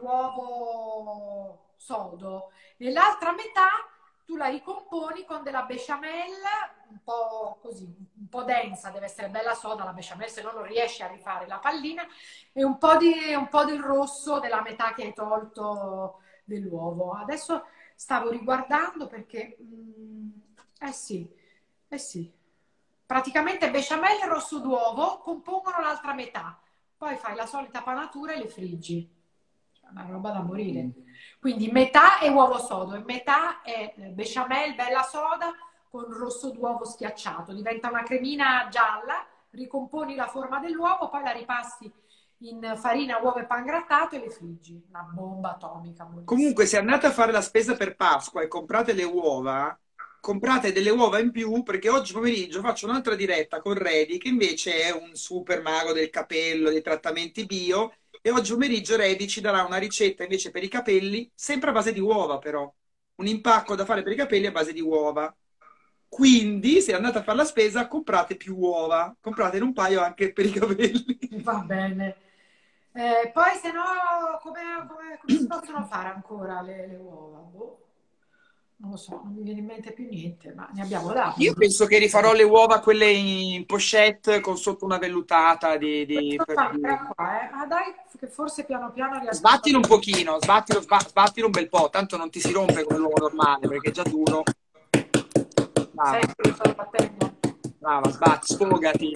l'uovo sodo e l'altra metà tu la ricomponi con della besciamella un po' così, un po' densa, deve essere bella soda la besciamella, se no non riesci a rifare la pallina, e un po' del rosso della metà che hai tolto dell'uovo. Adesso stavo riguardando perché, eh sì, eh sì, praticamente besciamella e rosso d'uovo compongono l'altra metà, poi fai la solita panatura e le friggi, cioè, una roba da morire. Quindi metà è uovo sodo e metà è besciamella bella soda con rosso d'uovo schiacciato, diventa una cremina gialla, ricomponi la forma dell'uovo, poi la ripassi in farina, uova e pangrattato e le friggi, una bomba atomica, buonissima. Comunque, se andate a fare la spesa per Pasqua e comprate le uova, comprate delle uova in più perché oggi pomeriggio faccio un'altra diretta con Redi che invece è un super mago del capello, dei trattamenti bio e oggi pomeriggio Redi ci darà una ricetta invece per i capelli, sempre a base di uova però, un impacco da fare per i capelli a base di uova. Quindi, se andate a fare la spesa, comprate più uova, compratene un paio anche per i capelli. Va bene. Poi se no, come si possono fare ancora le uova? Boh, non lo so, non mi viene in mente più niente, ma ne abbiamo date. Io penso che rifarò le uova quelle in pochette con sotto una vellutata Questo per fa dire. qua, Ma dai, che forse piano piano riesco a... Sbattilo un pochino, sbattilo un bel po', tanto non ti si rompe come l'uovo normale perché è già duro. Brava, Senti, lo sto battendo. brava, sbatti, sfogati.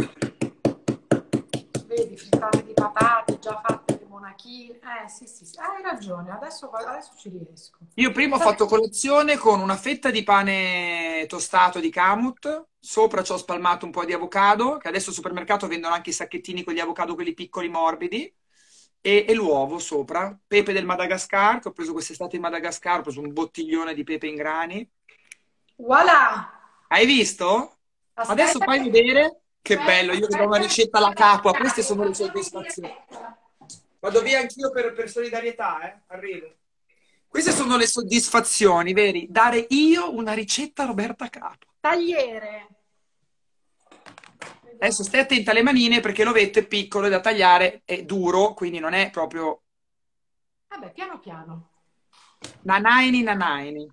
Vedi, frittate di patate, già fatte le monachine. Sì, sì, sì, hai ragione, adesso ci riesco. Io prima ho fatto colazione con una fetta di pane tostato di Kamut, sopra ci ho spalmato un po' di avocado, che adesso al supermercato vendono anche i sacchettini con gli avocado, quelli piccoli morbidi, e l'uovo sopra. Pepe del Madagascar, che ho preso quest'estate in Madagascar, ho preso un bottiglione di pepe in grani. Voilà! Hai visto? Adesso Aspetta fai che... vedere. Che bello, Aspetta, io che do una aspetta che ricetta alla capua, queste sono le facciamo in soddisfazioni. diretta. Vado via anch'io per solidarietà, Arrivo. Queste sono le soddisfazioni, veri? Dare io una ricetta a Roberta Capo. Tagliere. Adesso Vediamo. stai attenta alle manine perché l'ovetto è piccolo, è da tagliare, è duro, quindi non è proprio Vabbè, piano piano. nanaini nanaini.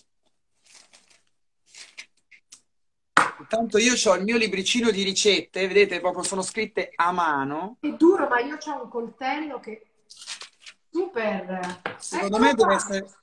Intanto io ho il mio libricino di ricette, vedete, proprio sono scritte a mano. È duro, ma io ho un coltello che... Super! Secondo Eccolo me deve qua! essere...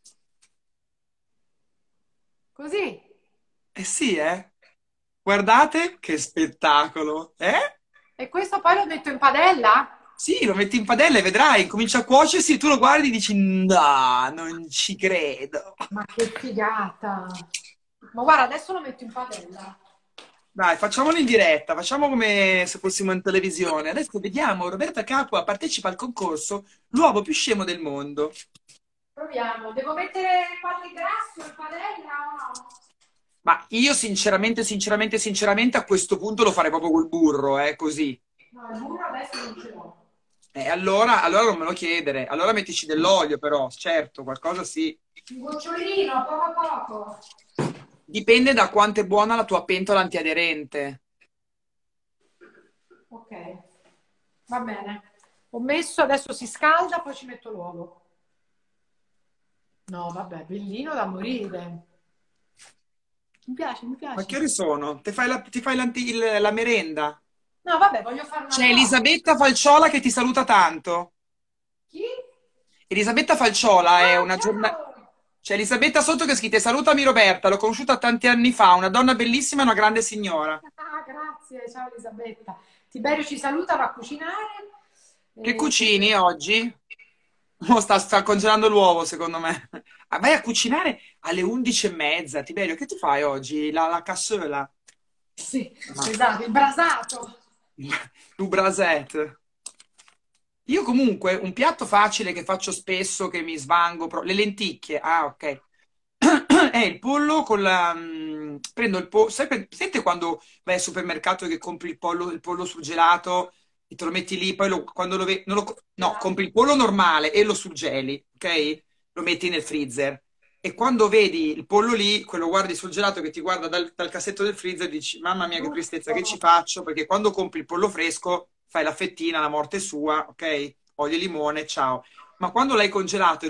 Così. Eh sì, eh? Guardate che spettacolo, eh? E questo poi lo metto in padella? Sì, lo metti in padella e vedrai, comincia a cuocersi, tu lo guardi e dici no, non ci credo. Ma che figata! Ma guarda, adesso lo metto in padella. Dai, facciamolo in diretta, facciamo come se fossimo in televisione. Adesso vediamo, Roberta Capua partecipa al concorso L'uovo più scemo del mondo. Proviamo. Devo mettere qualche grasso in padella o no? Ma io sinceramente a questo punto lo farei proprio col burro, così. No, il burro adesso non ce l'ho. Allora non me lo chiedere. Allora mettici dell'olio però, certo, qualcosa sì. Un gocciolino, poco a poco. Dipende da quanto è buona la tua pentola antiaderente. Ok, va bene. Ho messo, adesso si scalda, poi ci metto l'uovo. No, vabbè, bellino da morire. Mi piace, mi Ma piace. che ore sono? Ti fai la merenda? No, vabbè, voglio fare una C'è cosa. Elisabetta Falciola che ti saluta tanto. Chi? Elisabetta Falciola è Ah, una giornalista. ciao! C'è Elisabetta sotto che scrive: salutami Roberta, l'ho conosciuta tanti anni fa, una donna bellissima e una grande signora. Ah, grazie, ciao Elisabetta. Tiberio ci saluta, va a cucinare. Che E- cucini oggi? Oh, sta congelando l'uovo, secondo me. Ah, vai a cucinare alle 11:30. Tiberio, che ti fai oggi? La cassola? Sì, Ma... esatto, il brasato. Tu braset. Io comunque un piatto facile che faccio spesso, che mi svango, le lenticchie. Ah, ok. È il pollo con la... prendo il pollo... Sai, sente quando vai al supermercato che compri il pollo surgelato e te lo metti lì, poi quando lo vedi... no, compri il pollo normale e lo surgeli, ok? Lo metti nel freezer. E quando vedi il pollo lì, quello guardi surgelato che ti guarda dal cassetto del freezer, dici, mamma mia che tristezza, che ci faccio? Perché quando compri il pollo fresco fai la fettina, la morte sua, ok? Olio e limone, ciao. Ma quando l'hai congelato e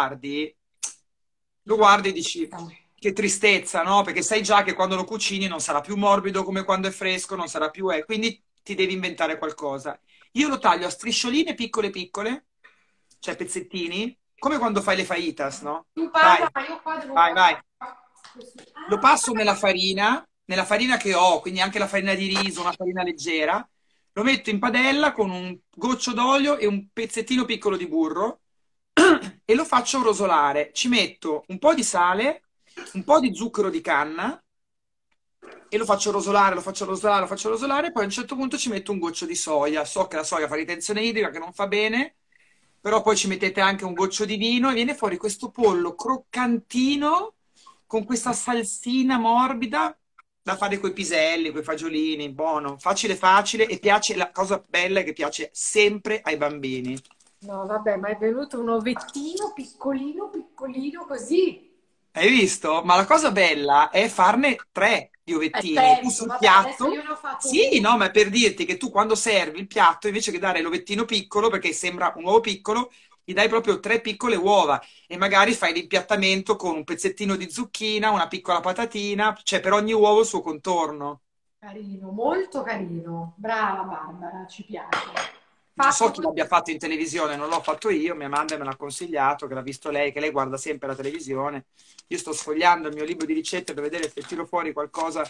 lo guardi e dici che tristezza, no? Perché sai già che quando lo cucini non sarà più morbido come quando è fresco, non sarà più... quindi ti devi inventare qualcosa. Io lo taglio a striscioline piccole piccole, cioè pezzettini, come quando fai le fajitas, no? Tu Vai, parla, ma io qua devo vai, fare... vai. Lo Ah, passo nella farina che ho, quindi anche la farina di riso, una farina leggera. Lo metto in padella con un goccio d'olio e un pezzettino piccolo di burro e lo faccio rosolare. Ci metto un po' di sale, un po' di zucchero di canna e lo faccio rosolare, lo faccio rosolare, lo faccio rosolare. Poi a un certo punto ci metto un goccio di soia. So che la soia fa ritenzione idrica, che non fa bene, però poi ci mettete anche un goccio di vino e viene fuori questo pollo croccantino con questa salsina morbida da fare coi piselli, coi fagiolini, buono, facile facile e piace, la cosa bella è che piace sempre ai bambini. no, vabbè, ma è venuto un ovettino piccolino, piccolino così. Hai visto? Ma la cosa bella è farne tre di ovettini. Tu Certo, sul vabbè, adesso piatto. io ne ho fatto Sì, uno. no, ma è per dirti che tu quando servi il piatto, invece che dare l'ovettino piccolo, perché sembra un uovo piccolo, gli dai proprio tre piccole uova e magari fai l'impiattamento con un pezzettino di zucchina, una piccola patatina, cioè per ogni uovo il suo contorno. Carino, molto carino. Brava Barbara, ci piace. Non so Fatto chi così. l'abbia fatto in televisione, non l'ho fatto io, mia madre me l'ha consigliato, che l'ha visto lei, che lei guarda sempre la televisione. Io sto sfogliando il mio libro di ricette per vedere se tiro fuori qualcosa.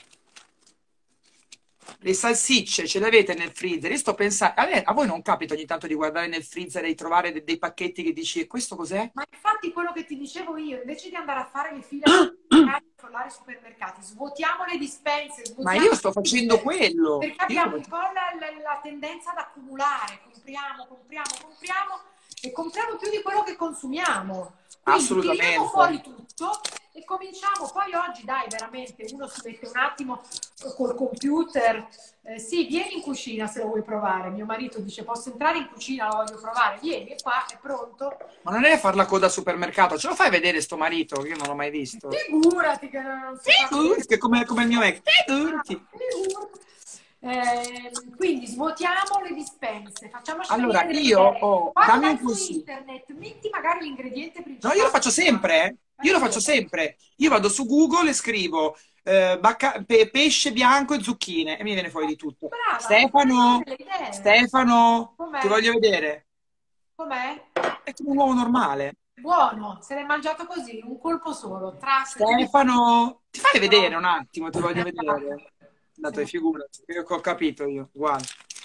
Le salsicce ce le avete nel freezer? Io sto pensando, a voi non capita ogni tanto di guardare nel freezer e di trovare dei pacchetti che dici, e questo cos'è? Ma infatti quello che ti dicevo io, invece di andare a fare le file ai supermercati, controllare i supermercati, svuotiamo le dispense, Ma svuotiamo io i sto facendo freezer, quello. perché abbiamo un po' la tendenza ad accumulare, compriamo, compriamo, compriamo e compriamo più di quello che consumiamo. Quindi tiriamo Assolutamente. fuori tutto e cominciamo. Poi oggi, dai, veramente, uno si mette un attimo col computer. Sì, vieni in cucina se lo vuoi provare. Mio marito dice, posso entrare in cucina, lo voglio provare. Vieni, è qua, è pronto. Ma non è fare la coda al supermercato, ce lo fai vedere sto marito? Che io non l'ho mai visto. Figurati che non si fa vedere. Figurati, come il mio ex. Figurati. Figurati. Quindi svuotiamo le dispense, facciamoci Allora, venire delle io idee. ho, Quando dammi vai un su consiglio. internet, metti magari l'ingrediente No, io lo principale. faccio sempre, eh. Io lo faccio Anch'io. sempre. Io vado su Google e scrivo pesce bianco e zucchine e mi viene fuori di tutto. Brava, mi fai Stefano, delle idee. Stefano, ti Com'è? voglio vedere. Com'è? È come un uovo normale. Buono, se l'è mangiato così, un colpo solo. Trac, Stefano, ti fai vedere no. un attimo, ti voglio Esatto. vedere. Dato, figurati, io ho capito io, guarda.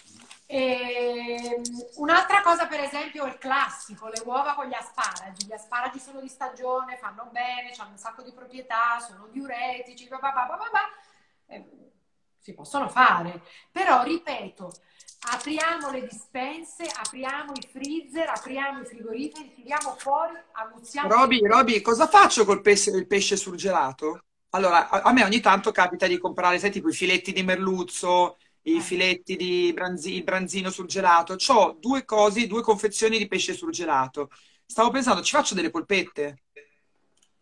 Un'altra cosa, per esempio, è il classico, le uova con gli asparagi. Gli asparagi sono di stagione, fanno bene, hanno un sacco di proprietà, sono diuretici, eh, si possono fare. Però, ripeto, apriamo le dispense, apriamo i freezer, apriamo i frigoriferi, tiriamo fuori, aguzziamo le... Roby, cosa faccio col pesce, il pesce surgelato? Allora, a me ogni tanto capita di comprare, sai, tipo i filetti di merluzzo, i Eh, filetti di il branzino surgelato. C'ho due cose, due confezioni di pesce surgelato. Stavo pensando, ci faccio delle polpette?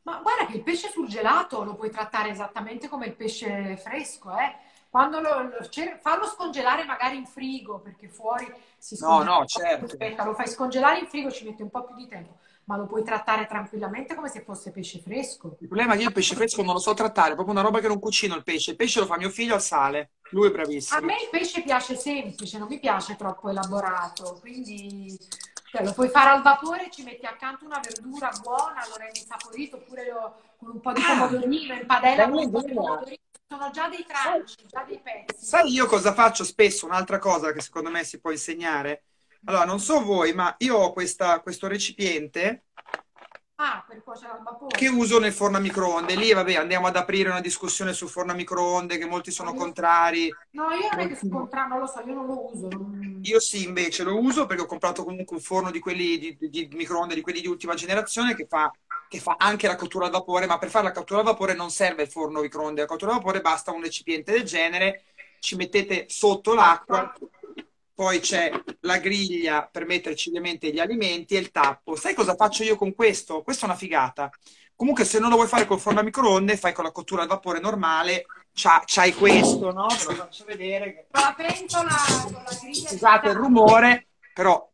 Ma guarda che il pesce sul gelato lo puoi trattare esattamente come il pesce fresco, eh? Quando fallo scongelare magari in frigo, perché fuori si No, scongela no, un po' più in certo. fretta, lo fai scongelare in frigo, ci mette un po' più di tempo, ma lo puoi trattare tranquillamente come se fosse pesce fresco. Il problema è che io il pesce fresco non lo so trattare, è proprio una roba che non cucino il pesce. Il pesce lo fa mio figlio al sale. Lui è A bravissimo. me il pesce piace semplice, non mi piace troppo elaborato, quindi cioè, lo puoi fare al vapore, ci metti accanto una verdura buona, lo rendi saporito, oppure con un po' di Ah, pomodorino, in padella con bella un po' di idea. pomodorino. Sono già dei Sai, tranci, già dei pezzi. sai io cosa faccio spesso? Un'altra cosa che secondo me si può insegnare. Allora, non so voi, ma io ho questo recipiente Ah, per cuocere al che vapore. uso nel forno a microonde. Lì, vabbè, andiamo ad aprire una discussione sul forno a microonde, che molti No, sono contrari. io non è che Molti no. scontrano, non lo so, io non lo uso. Io sì, invece lo uso perché ho comprato comunque un forno di quelli di microonde, di quelli di ultima generazione che fa anche la cottura al vapore, ma per fare la cottura al vapore non serve il forno microonde, la cottura al vapore basta un recipiente del genere, ci mettete sotto l'acqua, Acqua. poi c'è la griglia per metterci ovviamente gli alimenti e il tappo. Sai cosa faccio io con questo? Questa è una figata. Comunque se non lo vuoi fare col forno a microonde, fai con la cottura al vapore normale, c'hai questo, no? Ve lo faccio vedere. Con la pentola, con la griglia di Scusate il metallo. rumore, però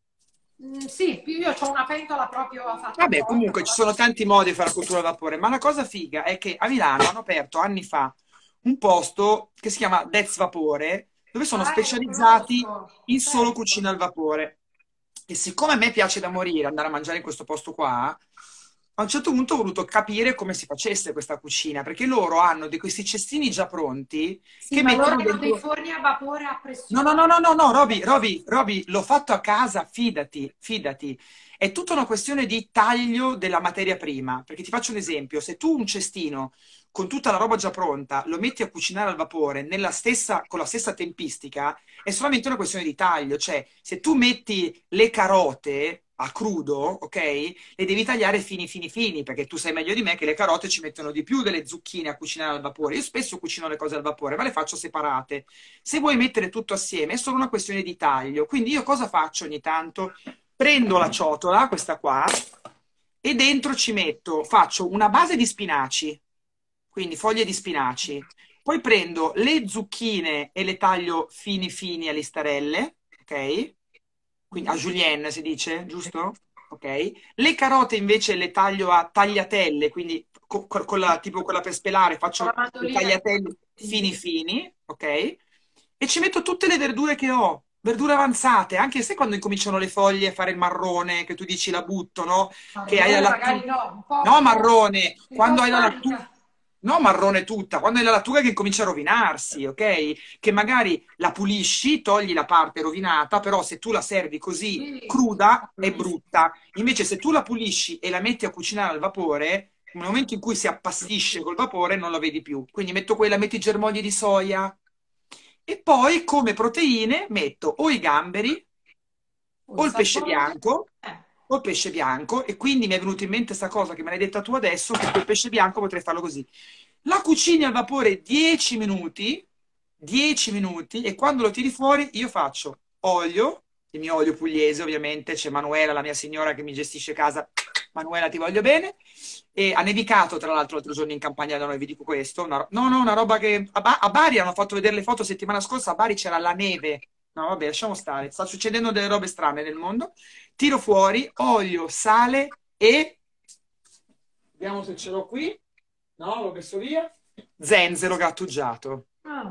Sì, io ho una pentola proprio fatta vabbè, apposta. comunque ci sono tanti modi di fare la cottura al vapore, ma la cosa figa è che a Milano hanno aperto anni fa un posto che si chiama Dez Vapore, dove sono Lo specializzati conosco, in solo certo. cucina al vapore. E siccome a me piace da morire andare a mangiare in questo posto qua, a un certo punto ho voluto capire come si facesse questa cucina, perché loro hanno questi cestini già pronti Sì, che ma loro mettono hanno dei dentro. forni a vapore a No, no, pressione. no, no, no, no, Roby, l'ho fatto a casa, fidati, fidati. È tutta una questione di taglio della materia prima. Perché ti faccio un esempio: se tu un cestino con tutta la roba già pronta lo metti a cucinare al vapore con la stessa tempistica, è solamente una questione di taglio. Cioè, se tu metti le carote a crudo, ok? Le devi tagliare fini, fini, fini, perché tu sai meglio di me che le carote ci mettono di più delle zucchine a cucinare al vapore. Io spesso cucino le cose al vapore, ma le faccio separate. Se vuoi mettere tutto assieme è solo una questione di taglio. Quindi io cosa faccio ogni tanto? Prendo la ciotola, questa qua, e dentro faccio una base di spinaci, quindi foglie di spinaci. Poi prendo le zucchine e le taglio fini fini a listarelle, ok? Quindi a julienne si dice, giusto? Ok. Le carote invece le taglio a tagliatelle, quindi tipo quella per spelare, Con la faccio i mandolina. tagliatelli Sì. fini fini, ok? E ci metto tutte le verdure che ho, verdure avanzate, anche se quando incominciano le foglie a fare il marrone, che tu dici la butto, no? Che hai la Marrone lattuga. magari no, No, un po', marrone, un po' quando hai la lattuga. spanica. No, marrone tutta, quando hai la lattuga che incomincia a rovinarsi, ok? Che magari la pulisci, togli la parte rovinata, però se tu la servi così Sì. cruda è brutta. Invece se tu la pulisci e la metti a cucinare al vapore, nel momento in cui si appastisce col vapore non la vedi più. Quindi metto quella, metti i germogli di soia e poi come proteine metto o i gamberi O o il il pesce salmone. bianco Eh. o il pesce bianco e quindi mi è venuta in mente questa cosa che me l'hai detta tu adesso, che col pesce bianco potrei farlo così. La cucini al vapore 10 minuti e quando lo tiri fuori io faccio olio, il mio olio pugliese ovviamente, c'è Manuela, la mia signora che mi gestisce casa. Manuela, ti voglio bene. E ha nevicato, tra l'altro, l'altro giorno in campagna da noi, vi dico questo. No, no, una roba che. A Bari hanno fatto vedere le foto settimana scorsa, a Bari c'era la neve. No, vabbè, lasciamo stare. Sta succedendo delle robe strane nel mondo. Tiro fuori olio, sale e. Vediamo se ce l'ho qui. No, l'ho messo via. Zenzero grattugiato. Ah,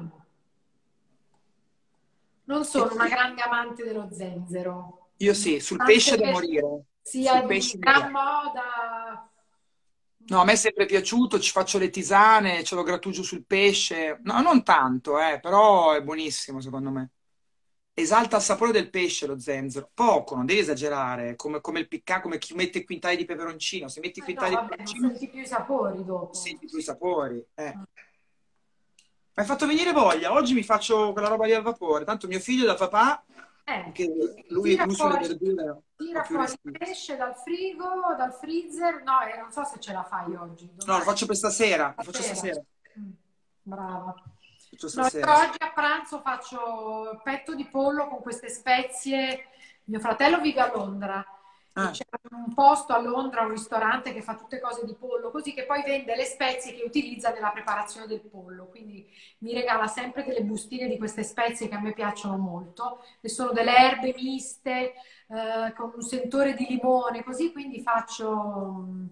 non E sono una grande amante dello zenzero, io sì, sul pesce nonostante da che morire. sia Sul di pesce mi gran piace. moda. No, a me è sempre piaciuto, ci faccio le tisane, ce lo grattugio sul pesce. No, non tanto, però è buonissimo secondo me. Esalta il sapore del pesce lo zenzero. Poco, non devi esagerare, come il piccante, come chi mette quintali di peperoncino. Se metti No, quintali di vabbè, ma peperoncino, senti più i sapori dopo. senti più i sapori. Mi hai fatto venire voglia. Oggi mi faccio quella roba lì al vapore. Tanto mio figlio da papà, Eh, che lui, tira lui sulle fuori, verdure fa tira più fuori il respiro. pesce dal frigo, dal freezer. No, non so se ce la fai oggi, No, lo domani, faccio per stasera. Lo faccio stasera. stasera. Mm, brava. Lo faccio No, io stasera. oggi a pranzo faccio petto di pollo con queste spezie. Mio fratello vive a Londra e c'è un posto a Londra, un ristorante che fa tutte cose di pollo, così che poi vende le spezie che utilizza nella preparazione del pollo. Quindi mi regala sempre delle bustine di queste spezie che a me piacciono molto, e sono delle erbe miste, con un sentore di limone, così quindi faccio un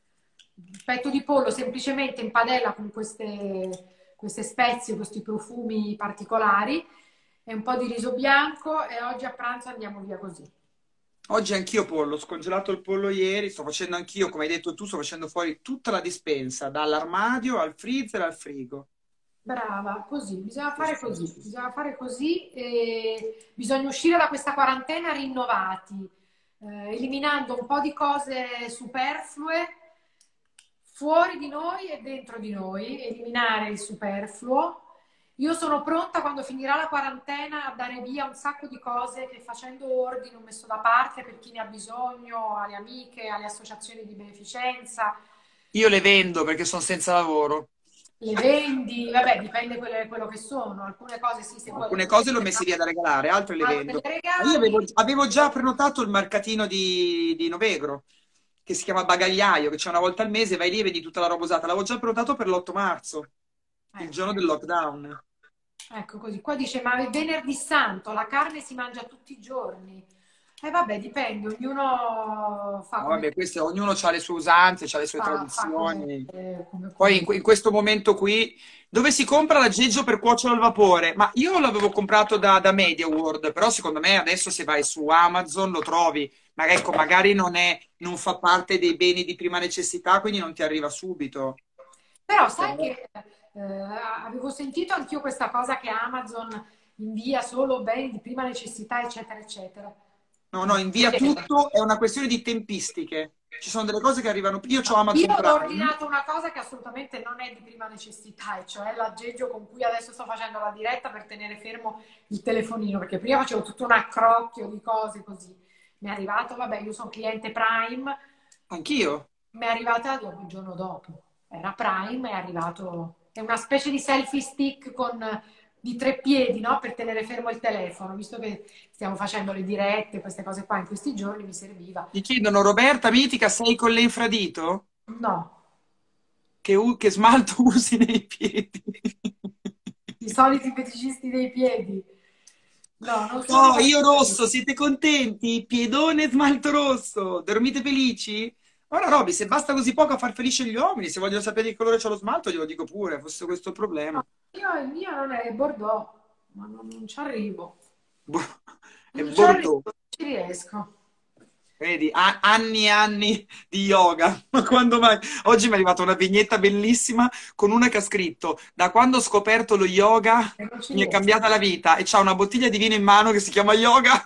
petto di pollo semplicemente in padella con queste spezie, questi profumi particolari e un po' di riso bianco, e oggi a pranzo andiamo via così. Oggi anch'io pollo, ho scongelato il pollo ieri, sto facendo anch'io, come hai detto tu, sto facendo fuori tutta la dispensa, dall'armadio al freezer al frigo. Brava, così, Sì, sì, sì, sì, sì. bisogna fare così e bisogna uscire da questa quarantena rinnovati, eliminando un po' di cose superflue fuori di noi e dentro di noi, eliminare il superfluo. Io sono pronta quando finirà la quarantena a dare via un sacco di cose che facendo ordine ho messo da parte per chi ne ha bisogno, alle amiche, alle associazioni di beneficenza. Io le vendo perché sono senza lavoro. Le vendi, vabbè, dipende quello che sono. Alcune cose sì, se vuoi le Alcune cose le ho messe via da regalare, altre le altre le vendo. Ma io regali. avevo già prenotato il mercatino di Novegro, che si chiama Bagagliaio, che c'è una volta al mese, vai lì e vedi tutta la roba usata. L'avevo già prenotato per l'8 marzo, il giorno del lockdown. Ecco così. Qua dice, ma è venerdì santo, la carne si mangia tutti i giorni. E vabbè, dipende, ognuno fa No, come vabbè, ognuno ha le sue usanze, ha le sue fa come, tradizioni. Poi come. in questo momento qui, dove si compra l'aggeggio per cuocerlo al vapore? Ma io l'avevo comprato da MediaWorld, però secondo me adesso se vai su Amazon lo trovi. Ma ecco, magari non fa parte dei beni di prima necessità, quindi non ti arriva subito. Però sai Però- che avevo sentito anch'io questa cosa che Amazon invia solo beni di prima necessità, eccetera, eccetera. No, no, invia tutto, è una questione di tempistiche. Ci sono delle cose che arrivano. Io ho Io Amazon ho Prime. ordinato una cosa che assolutamente non è di prima necessità, e cioè l'aggeggio con cui adesso sto facendo la diretta per tenere fermo il telefonino, perché prima facevo tutto un accrocchio di cose così. Mi è arrivato, vabbè, io sono cliente Prime, Anch'io. mi è arrivata dopo, il giorno dopo. Era Prime, è arrivato. È una specie di selfie stick di 3 piedi, no? Per tenere fermo il telefono, visto che stiamo facendo le dirette, queste cose qua in questi giorni, mi serviva. Mi chiedono, Roberta Mitica, sei con l'infradito? No, Che smalto usi nei piedi? i soliti feticisti dei piedi. No, non sono. No, io rosso, siete contenti? Piedone smalto rosso, dormite felici? Ora, Roby, se basta così poco a far felice gli uomini, se vogliono sapere di che colore c'è lo smalto, glielo dico pure, fosse questo il No, problema. il mio non è Bordeaux, ma non ci arrivo. Bo- È Non ci arrivo, Bordeaux. non ci riesco. Vedi, anni e anni di yoga. Ma quando mai? Oggi mi è arrivata una vignetta bellissima con una che ha scritto: Da quando ho scoperto lo yoga E non ci mi è riesco. cambiata la vita. E c'ha una bottiglia di vino in mano che si chiama yoga.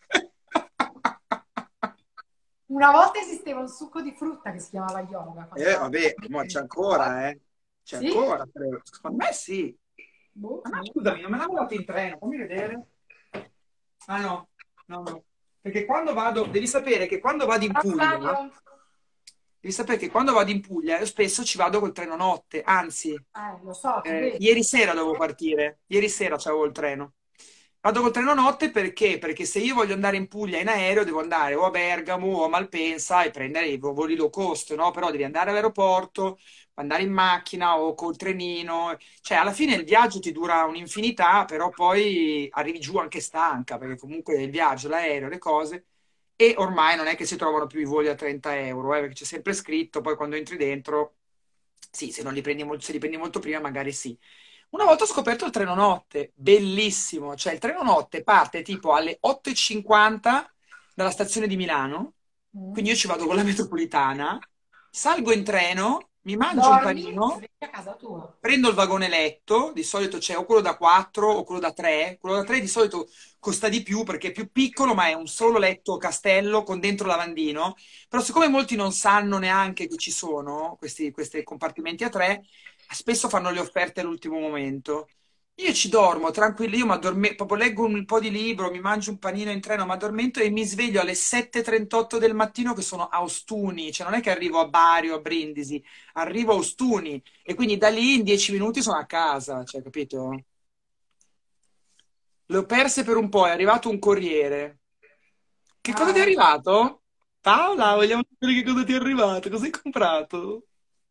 Una volta esisteva un succo di frutta che si chiamava yoga. Quando eravamo Vabbè, ma c'è bambini. ancora, eh. C'è Sì? ancora, credo. Secondo me sì. Boh, Ah, no, no. scusami, non me l'avevo dato in treno, fammi vedere. Ah no, no, no. Perché quando vado, devi sapere che quando vado in Ciao Puglia, Flavio. devi sapere che quando vado in Puglia io spesso ci vado col treno notte, anzi, Lo so, ti vedo. ieri sera dovevo partire, ieri sera c'avevo il treno. Vado col treno notte perché? Perché se io voglio andare in Puglia in aereo devo andare o a Bergamo o a Malpensa e prendere i voli low cost, no? Però devi andare all'aeroporto, andare in macchina o col trenino. Cioè, alla fine il viaggio ti dura un'infinità, però poi arrivi giù anche stanca, perché comunque il viaggio, l'aereo, le cose. E ormai non è che si trovano più i voli a 30 euro, perché c'è sempre scritto, poi quando entri dentro, sì, se non li prendi molto, se li prendi molto prima, magari sì. Una volta ho scoperto il treno notte, bellissimo, cioè il treno notte parte tipo alle 8:50 dalla stazione di Milano, Mm. quindi io ci vado con la metropolitana, salgo in treno, mi mangio un Dormi e panino, vedi a casa tua. prendo il vagone letto, di solito c'è o quello da 4 o quello da 3 di solito costa di più perché è più piccolo ma è un solo letto castello con dentro lavandino, però siccome molti non sanno neanche che ci sono questi compartimenti a 3, spesso fanno le offerte all'ultimo momento. Io ci dormo tranquillo, proprio leggo un po' di libro, mi mangio un panino in treno, mi addormento e mi sveglio alle 7:38 del mattino che sono a Ostuni, cioè non è che arrivo a Bari o a Brindisi, arrivo a Ostuni e quindi da lì in 10 minuti sono a casa, cioè, capito? Le ho perse per un po', è arrivato un corriere. Che cosa ti è Ah, arrivato? Paola, vogliamo sapere che cosa ti è arrivato? Cosa hai comprato?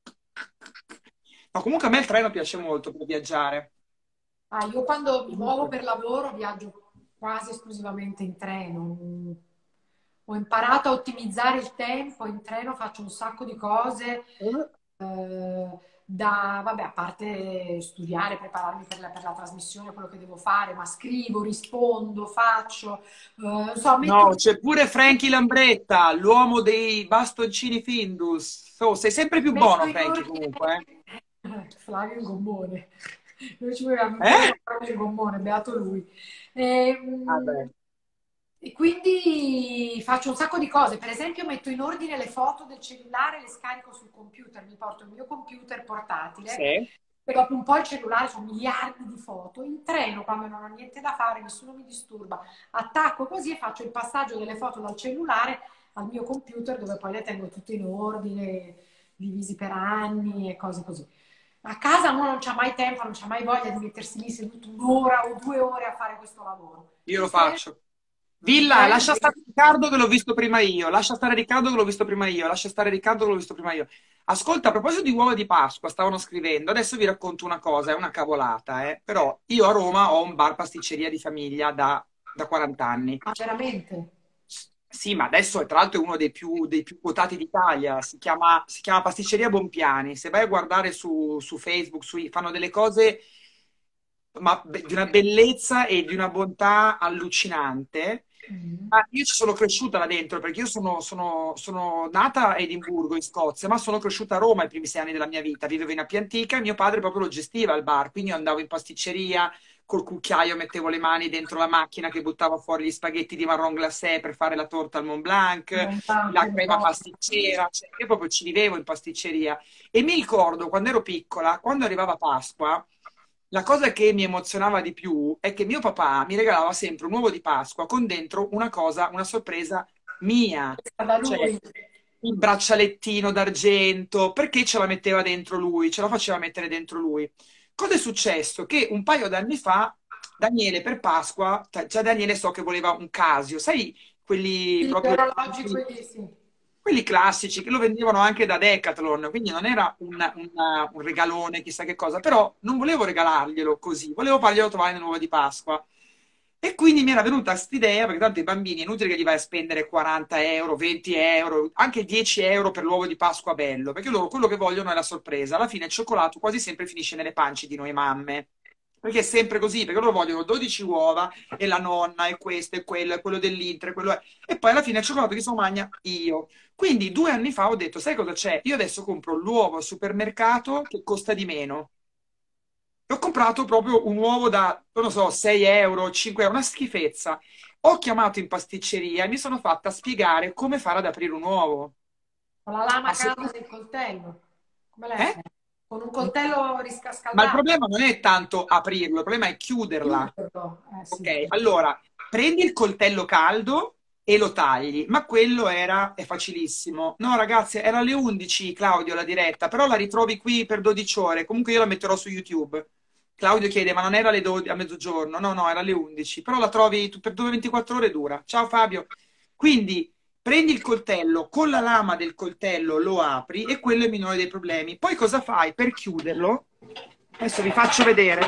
No, comunque a me il treno piace molto per viaggiare. Ah, io quando mi muovo Comunque. per lavoro viaggio quasi esclusivamente in treno. Ho imparato a ottimizzare il tempo, in treno faccio un sacco di cose, eh, vabbè, a parte studiare, prepararmi per la trasmissione, quello che devo fare, ma scrivo, rispondo, faccio, non so, metto... No, c'è pure Frankie Lambretta, l'uomo dei bastoncini Findus. Oh, sei sempre più Metto buono, in Frankie, ordine comunque. Flavio il gommone. Noi ci volevamo Eh? ancora Eh? Flavio il gommone, beato lui. Vabbè. E quindi faccio un sacco di cose. Per esempio, metto in ordine le foto del cellulare, le scarico sul computer. Mi porto il mio computer portatile Sì. e dopo un po' il cellulare, sono miliardi di foto. In treno, quando non ho niente da fare, nessuno mi disturba, attacco così e faccio il passaggio delle foto dal cellulare al mio computer, dove poi le tengo tutte in ordine, divisi per anni e cose così. A casa uno non c'ha mai tempo, non c'ha mai voglia di mettersi lì seduto un'ora o 2 ore a fare questo lavoro. Io lo In treno, faccio. in Villa, treno lascia stare Riccardo che l'ho visto prima io. Lascia stare Riccardo che l'ho visto prima io. Lascia stare Riccardo che l'ho visto prima io. Ascolta, a proposito di uova di Pasqua, stavano scrivendo. Adesso vi racconto una cosa, è una cavolata, eh. Però io a Roma ho un bar pasticceria di famiglia da 40 anni. ah, veramente? Sì, ma adesso è tra l'altro è uno dei più quotati d'Italia. Si chiama Pasticceria Bompiani. Se vai a guardare su Facebook, fanno delle cose di una bellezza e di una bontà allucinante. Mm. Ma io ci sono cresciuta là dentro perché io sono nata a Edimburgo, in Scozia, ma sono cresciuta a Roma i primi 6 anni della mia vita. Vivevo in Appia Antica e mio padre proprio lo gestiva il bar, quindi io andavo in pasticceria col cucchiaio, mettevo le mani dentro la macchina che buttava fuori gli spaghetti di marron glacé per fare la torta al Mont Blanc, Non fa la che crema buono. pasticcera, cioè, io proprio ci vivevo in pasticceria. E mi ricordo quando ero piccola, quando arrivava Pasqua, la cosa che mi emozionava di più è che mio papà mi regalava sempre un uovo di Pasqua con dentro una cosa, una sorpresa mia, Da cioè lui. il braccialettino d'argento, perché ce la metteva dentro lui, ce la faceva mettere dentro lui. Cosa è successo? Che un paio d'anni fa Daniele per Pasqua, già Daniele so che voleva un Casio, sai, quelli Sì, gli proprio orologi quelli, sì. quelli classici che lo vendevano anche da Decathlon, quindi non era un regalone, chissà che cosa, però non volevo regalarglielo così, volevo farglielo trovare nell'uovo di Pasqua. E quindi mi era venuta quest'idea, perché tanto i bambini è inutile che gli vai a spendere 40 euro, 20 euro, anche 10 euro per l'uovo di Pasqua bello, perché loro quello che vogliono è la sorpresa. Alla fine il cioccolato quasi sempre finisce nelle pance di noi mamme. Perché è sempre così, perché loro vogliono 12 uova e la nonna e questo e quello dell'Inter, quello è. E poi alla fine il cioccolato che se lo magna io. Quindi 2 anni fa ho detto, sai cosa c'è? Io adesso compro l'uovo al supermercato che costa di meno. E ho comprato proprio un uovo da, non lo so, 6 euro, 5 euro, una schifezza. Ho chiamato in pasticceria e mi sono fatta spiegare come fare ad aprire un uovo. Con la lama Ma se tu... calda del coltello. Come l'hai Eh? fatto? Con un coltello Ma il riscaldato. problema non è tanto aprirlo, il problema è chiuderla. Chiuderlo. Sì. Ok, allora prendi il coltello caldo e lo tagli, ma quello è facilissimo. No, ragazzi, era alle 11, Claudio, la diretta, però la ritrovi qui per 12 ore. Comunque io la metterò su YouTube. Claudio chiede, ma non era alle 12, a mezzogiorno? No, no, era alle 11, però la trovi per 24 ore dura. Ciao Fabio. Quindi prendi il coltello, con la lama del coltello lo apri e quello è il minore dei problemi. Poi cosa fai per chiuderlo? Adesso vi faccio vedere.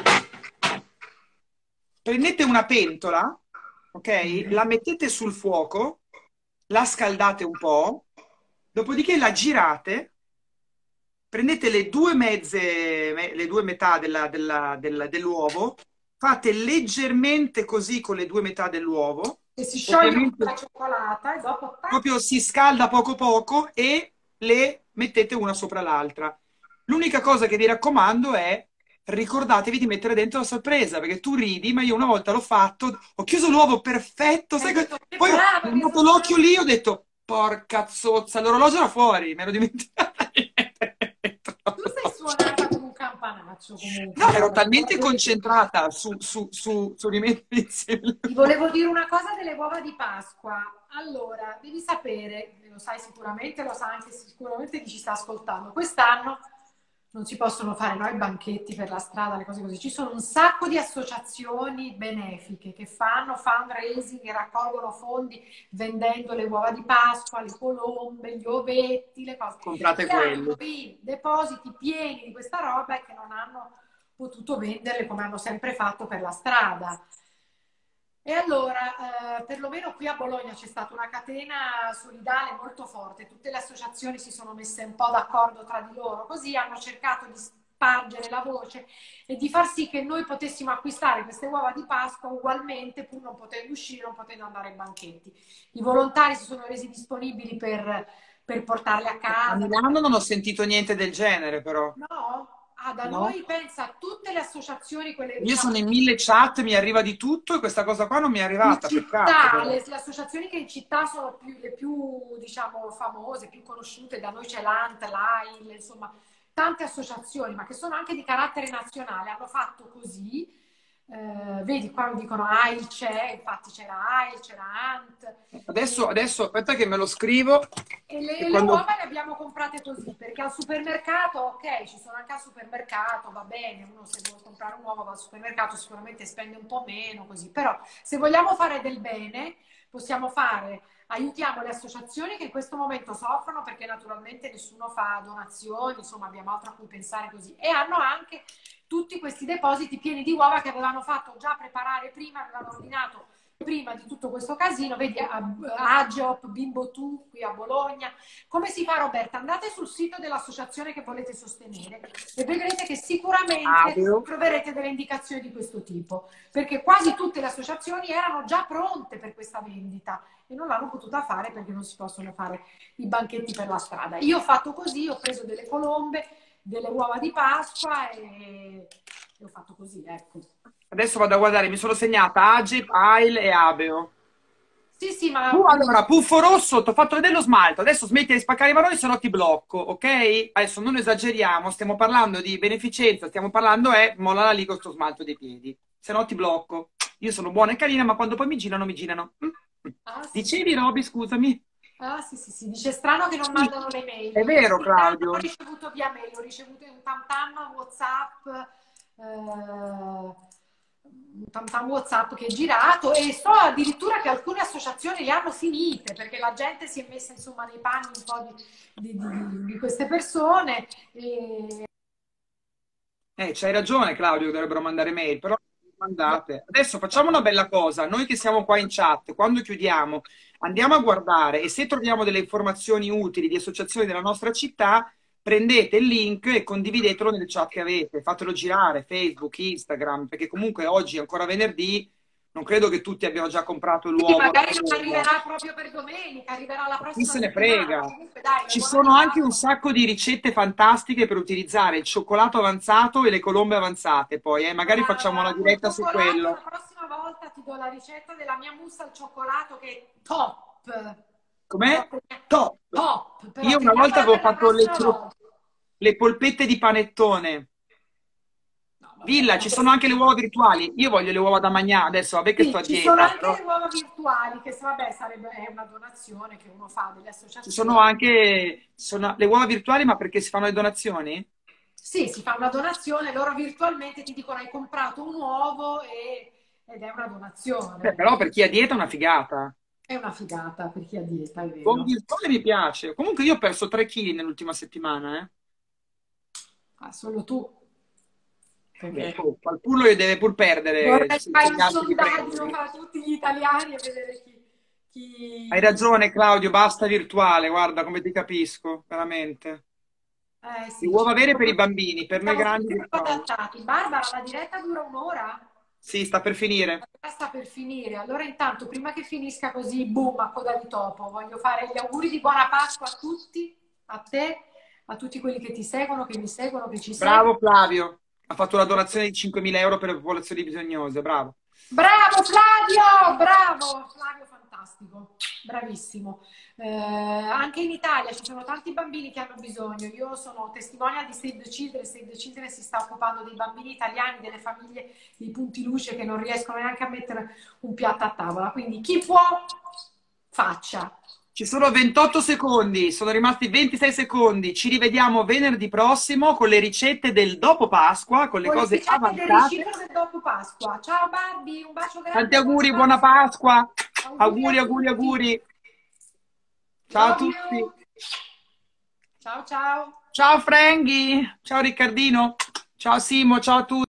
Prendete una pentola, ok? La mettete sul fuoco, la scaldate un po', dopodiché la girate, prendete le due metà dell'uovo, fate leggermente così con le due metà dell'uovo, E si scioglie un po' ovviamente la cioccolata e dopo tac, proprio si scalda poco poco e le mettete una sopra l'altra. L'unica cosa che vi raccomando è ricordatevi di mettere dentro la sorpresa, perché tu ridi, ma io una volta l'ho fatto, ho chiuso l'uovo perfetto, hai sai detto che poi ho brava che dato sono l'occhio stata. lì, ho detto, porca zozza, l'orologio era fuori, mi ero dimenticato di mettere dentro Tu sei suonata come un campanaccio No, comunque. ero Guarda, talmente concentrata su rimettere insieme. ti volevo dire una cosa delle uova di Pasqua. Allora, devi sapere, lo sai sicuramente, lo sa anche sicuramente chi ci sta ascoltando. Quest'anno non si possono fare no, i banchetti per la strada, le cose così. Ci sono un sacco di associazioni benefiche che fanno fundraising e raccolgono fondi vendendo le uova di Pasqua, le colombe, gli ovetti, le cose. Comprate Che hanno quelli. i depositi pieni di questa roba e che non hanno potuto venderle come hanno sempre fatto per la strada. E allora, perlomeno qui a Bologna c'è stata una catena solidale molto forte, tutte le associazioni si sono messe un po' d'accordo tra di loro, così hanno cercato di spargere la voce e di far sì che noi potessimo acquistare queste uova di Pasqua ugualmente, pur non potendo uscire, non potendo andare ai banchetti. I volontari si sono resi disponibili per portarle a A casa. Milano non ho sentito niente del genere, però. No? Ah, da No? noi pensa tutte le associazioni, quelle Io diciamo sono in 1000 chat, mi arriva di tutto e questa cosa qua non mi è di arrivata, peccato città, però. le associazioni che in città sono le più, diciamo, famose, più conosciute, da noi c'è l'ANT, l'AIL, insomma, tante associazioni, ma che sono anche di carattere nazionale, hanno fatto così, vedi qua mi dicono AIL c'è, infatti c'era AIL, c'era ANT, Adesso aspetta che me lo scrivo e e le quando... uova le abbiamo comprate così, perché al supermercato, ok, ci sono anche al supermercato, va bene, uno se vuole comprare un uovo va al supermercato sicuramente spende un po' meno, così, però se vogliamo fare del bene, possiamo fare, aiutiamo le associazioni che in questo momento soffrono perché naturalmente nessuno fa donazioni, insomma abbiamo altro a cui pensare così, e hanno anche tutti questi depositi pieni di uova che avevano fatto già preparare prima, avevano ordinato prima di tutto questo casino, vedi Ageop, Bimbo Tu qui a Bologna. Come si fa, Roberta? Andate sul sito dell'associazione che volete sostenere e vedrete che sicuramente Adeo. troverete delle indicazioni di questo tipo, perché quasi tutte le associazioni erano già pronte per questa vendita e non l'hanno potuta fare perché non si possono fare i banchetti per la strada. Io ho fatto così, ho preso delle colombe, delle uova di Pasqua e ho fatto così, ecco. Adesso vado a guardare, mi sono segnata Agip, AIL e Abeo. Sì, sì, ma Allora, Puffo Rosso, ti ho fatto vedere lo smalto, adesso smetti di spaccare i maroni, se no ti blocco, ok? Adesso non esageriamo, stiamo parlando di beneficenza, stiamo parlando mollala lì con sto smalto dei piedi, se no ti blocco. Io sono buona e carina, ma quando poi mi girano, mi girano. ah, sì, sì. Dicevi, Roby, scusami? Ah, sì, sì, sì, dice strano che non Sì, mandano le mail. è Io vero, ogni tanto ho Claudio. ricevuto via mail, ho ricevuto un tam tam WhatsApp, un tam tam WhatsApp che è girato e so addirittura che alcune associazioni le hanno finite perché la gente si è messa insomma nei panni un po' di queste persone. E... C'hai ragione, Claudio, che dovrebbero mandare mail, però mandate. Adesso facciamo una bella cosa, noi che siamo qua in chat, quando chiudiamo, andiamo a guardare e se troviamo delle informazioni utili di associazioni della nostra città, prendete il link e condividetelo nelle chat che avete, fatelo girare, Facebook, Instagram, perché comunque oggi è ancora venerdì, non credo che tutti abbiano già comprato Sì, l'uovo a magari non uova. arriverà proprio per domenica, arriverà la Chi prossima se ne settimana. frega? Comunque dai, le Ci uova di sono anche un Pasqua. sacco di ricette fantastiche per utilizzare il cioccolato avanzato e le colombe avanzate. Poi, magari facciamo una Brava, col diretta su cioccolato la quello. prossima volta ti do la ricetta della mia mousse al cioccolato che è top. Però Com'è? Top! top, però Io una volta teniamola avevo per la fatto prossima volta. le polpette di panettone. No, vabbè, Villa, ma ci sono anche le uova virtuali. Io voglio le uova da mangiare adesso, vabbè che sto sì, a ci sono dieta, anche però le uova virtuali, che vabbè, sarebbe è una donazione che uno fa delle ci sono associazioni. anche le uova virtuali, ma perché si fanno le donazioni? Sì, si fa una donazione, loro virtualmente ti dicono hai comprato un uovo ed è una Beh, donazione. però per chi ha dieta è una figata. È una figata per chi ha dieta, è L'uovo vero. virtuale mi piace. Comunque io ho perso 3 kg nell'ultima settimana, eh. Ah, solo tu, Beh, perché oh, qualcuno le deve pur perdere vorrei se fare un gli altri li sondaggio prendono. fra tutti gli italiani e vedere Hai chi... ragione, Claudio, basta virtuale, guarda come ti capisco, veramente. Eh Le sì, uova vere per i bambini, per noi siamo grandi tutti molto virtuali. adattati. Barbara, la diretta dura un'ora? Sì, sta per finire. La diretta sta per finire. Allora intanto, prima che finisca così, boom, a coda di topo, voglio fare gli auguri di buona Pasqua a tutti, a te, a tutti quelli che ti seguono, che mi seguono, che ci seguono. Bravo Flavio, ha fatto una donazione di 5.000 euro per le popolazioni bisognose, bravo. Bravo Flavio, bravo, Flavio fantastico, bravissimo. Anche in Italia ci sono tanti bambini che hanno bisogno. Io sono testimonial di Save the Children si sta occupando dei bambini italiani, delle famiglie di punti luce che non riescono neanche a mettere un piatto a tavola. Quindi chi può, faccia. Ci sono 28 secondi, sono rimasti 26 secondi. Ci rivediamo venerdì prossimo con le ricette del dopo Pasqua, con le Con le cose ricette del avanzate. riciclo del dopo Pasqua. Ciao Barbie, un bacio Tanti grande, buona auguri, buona Pasqua. Pasqua. Auguri Auguri, a auguri, tutti. auguri. Ciao a Love tutti. you. Ciao ciao. Ciao Franky. Ciao Riccardino. Ciao Simo, ciao a tutti.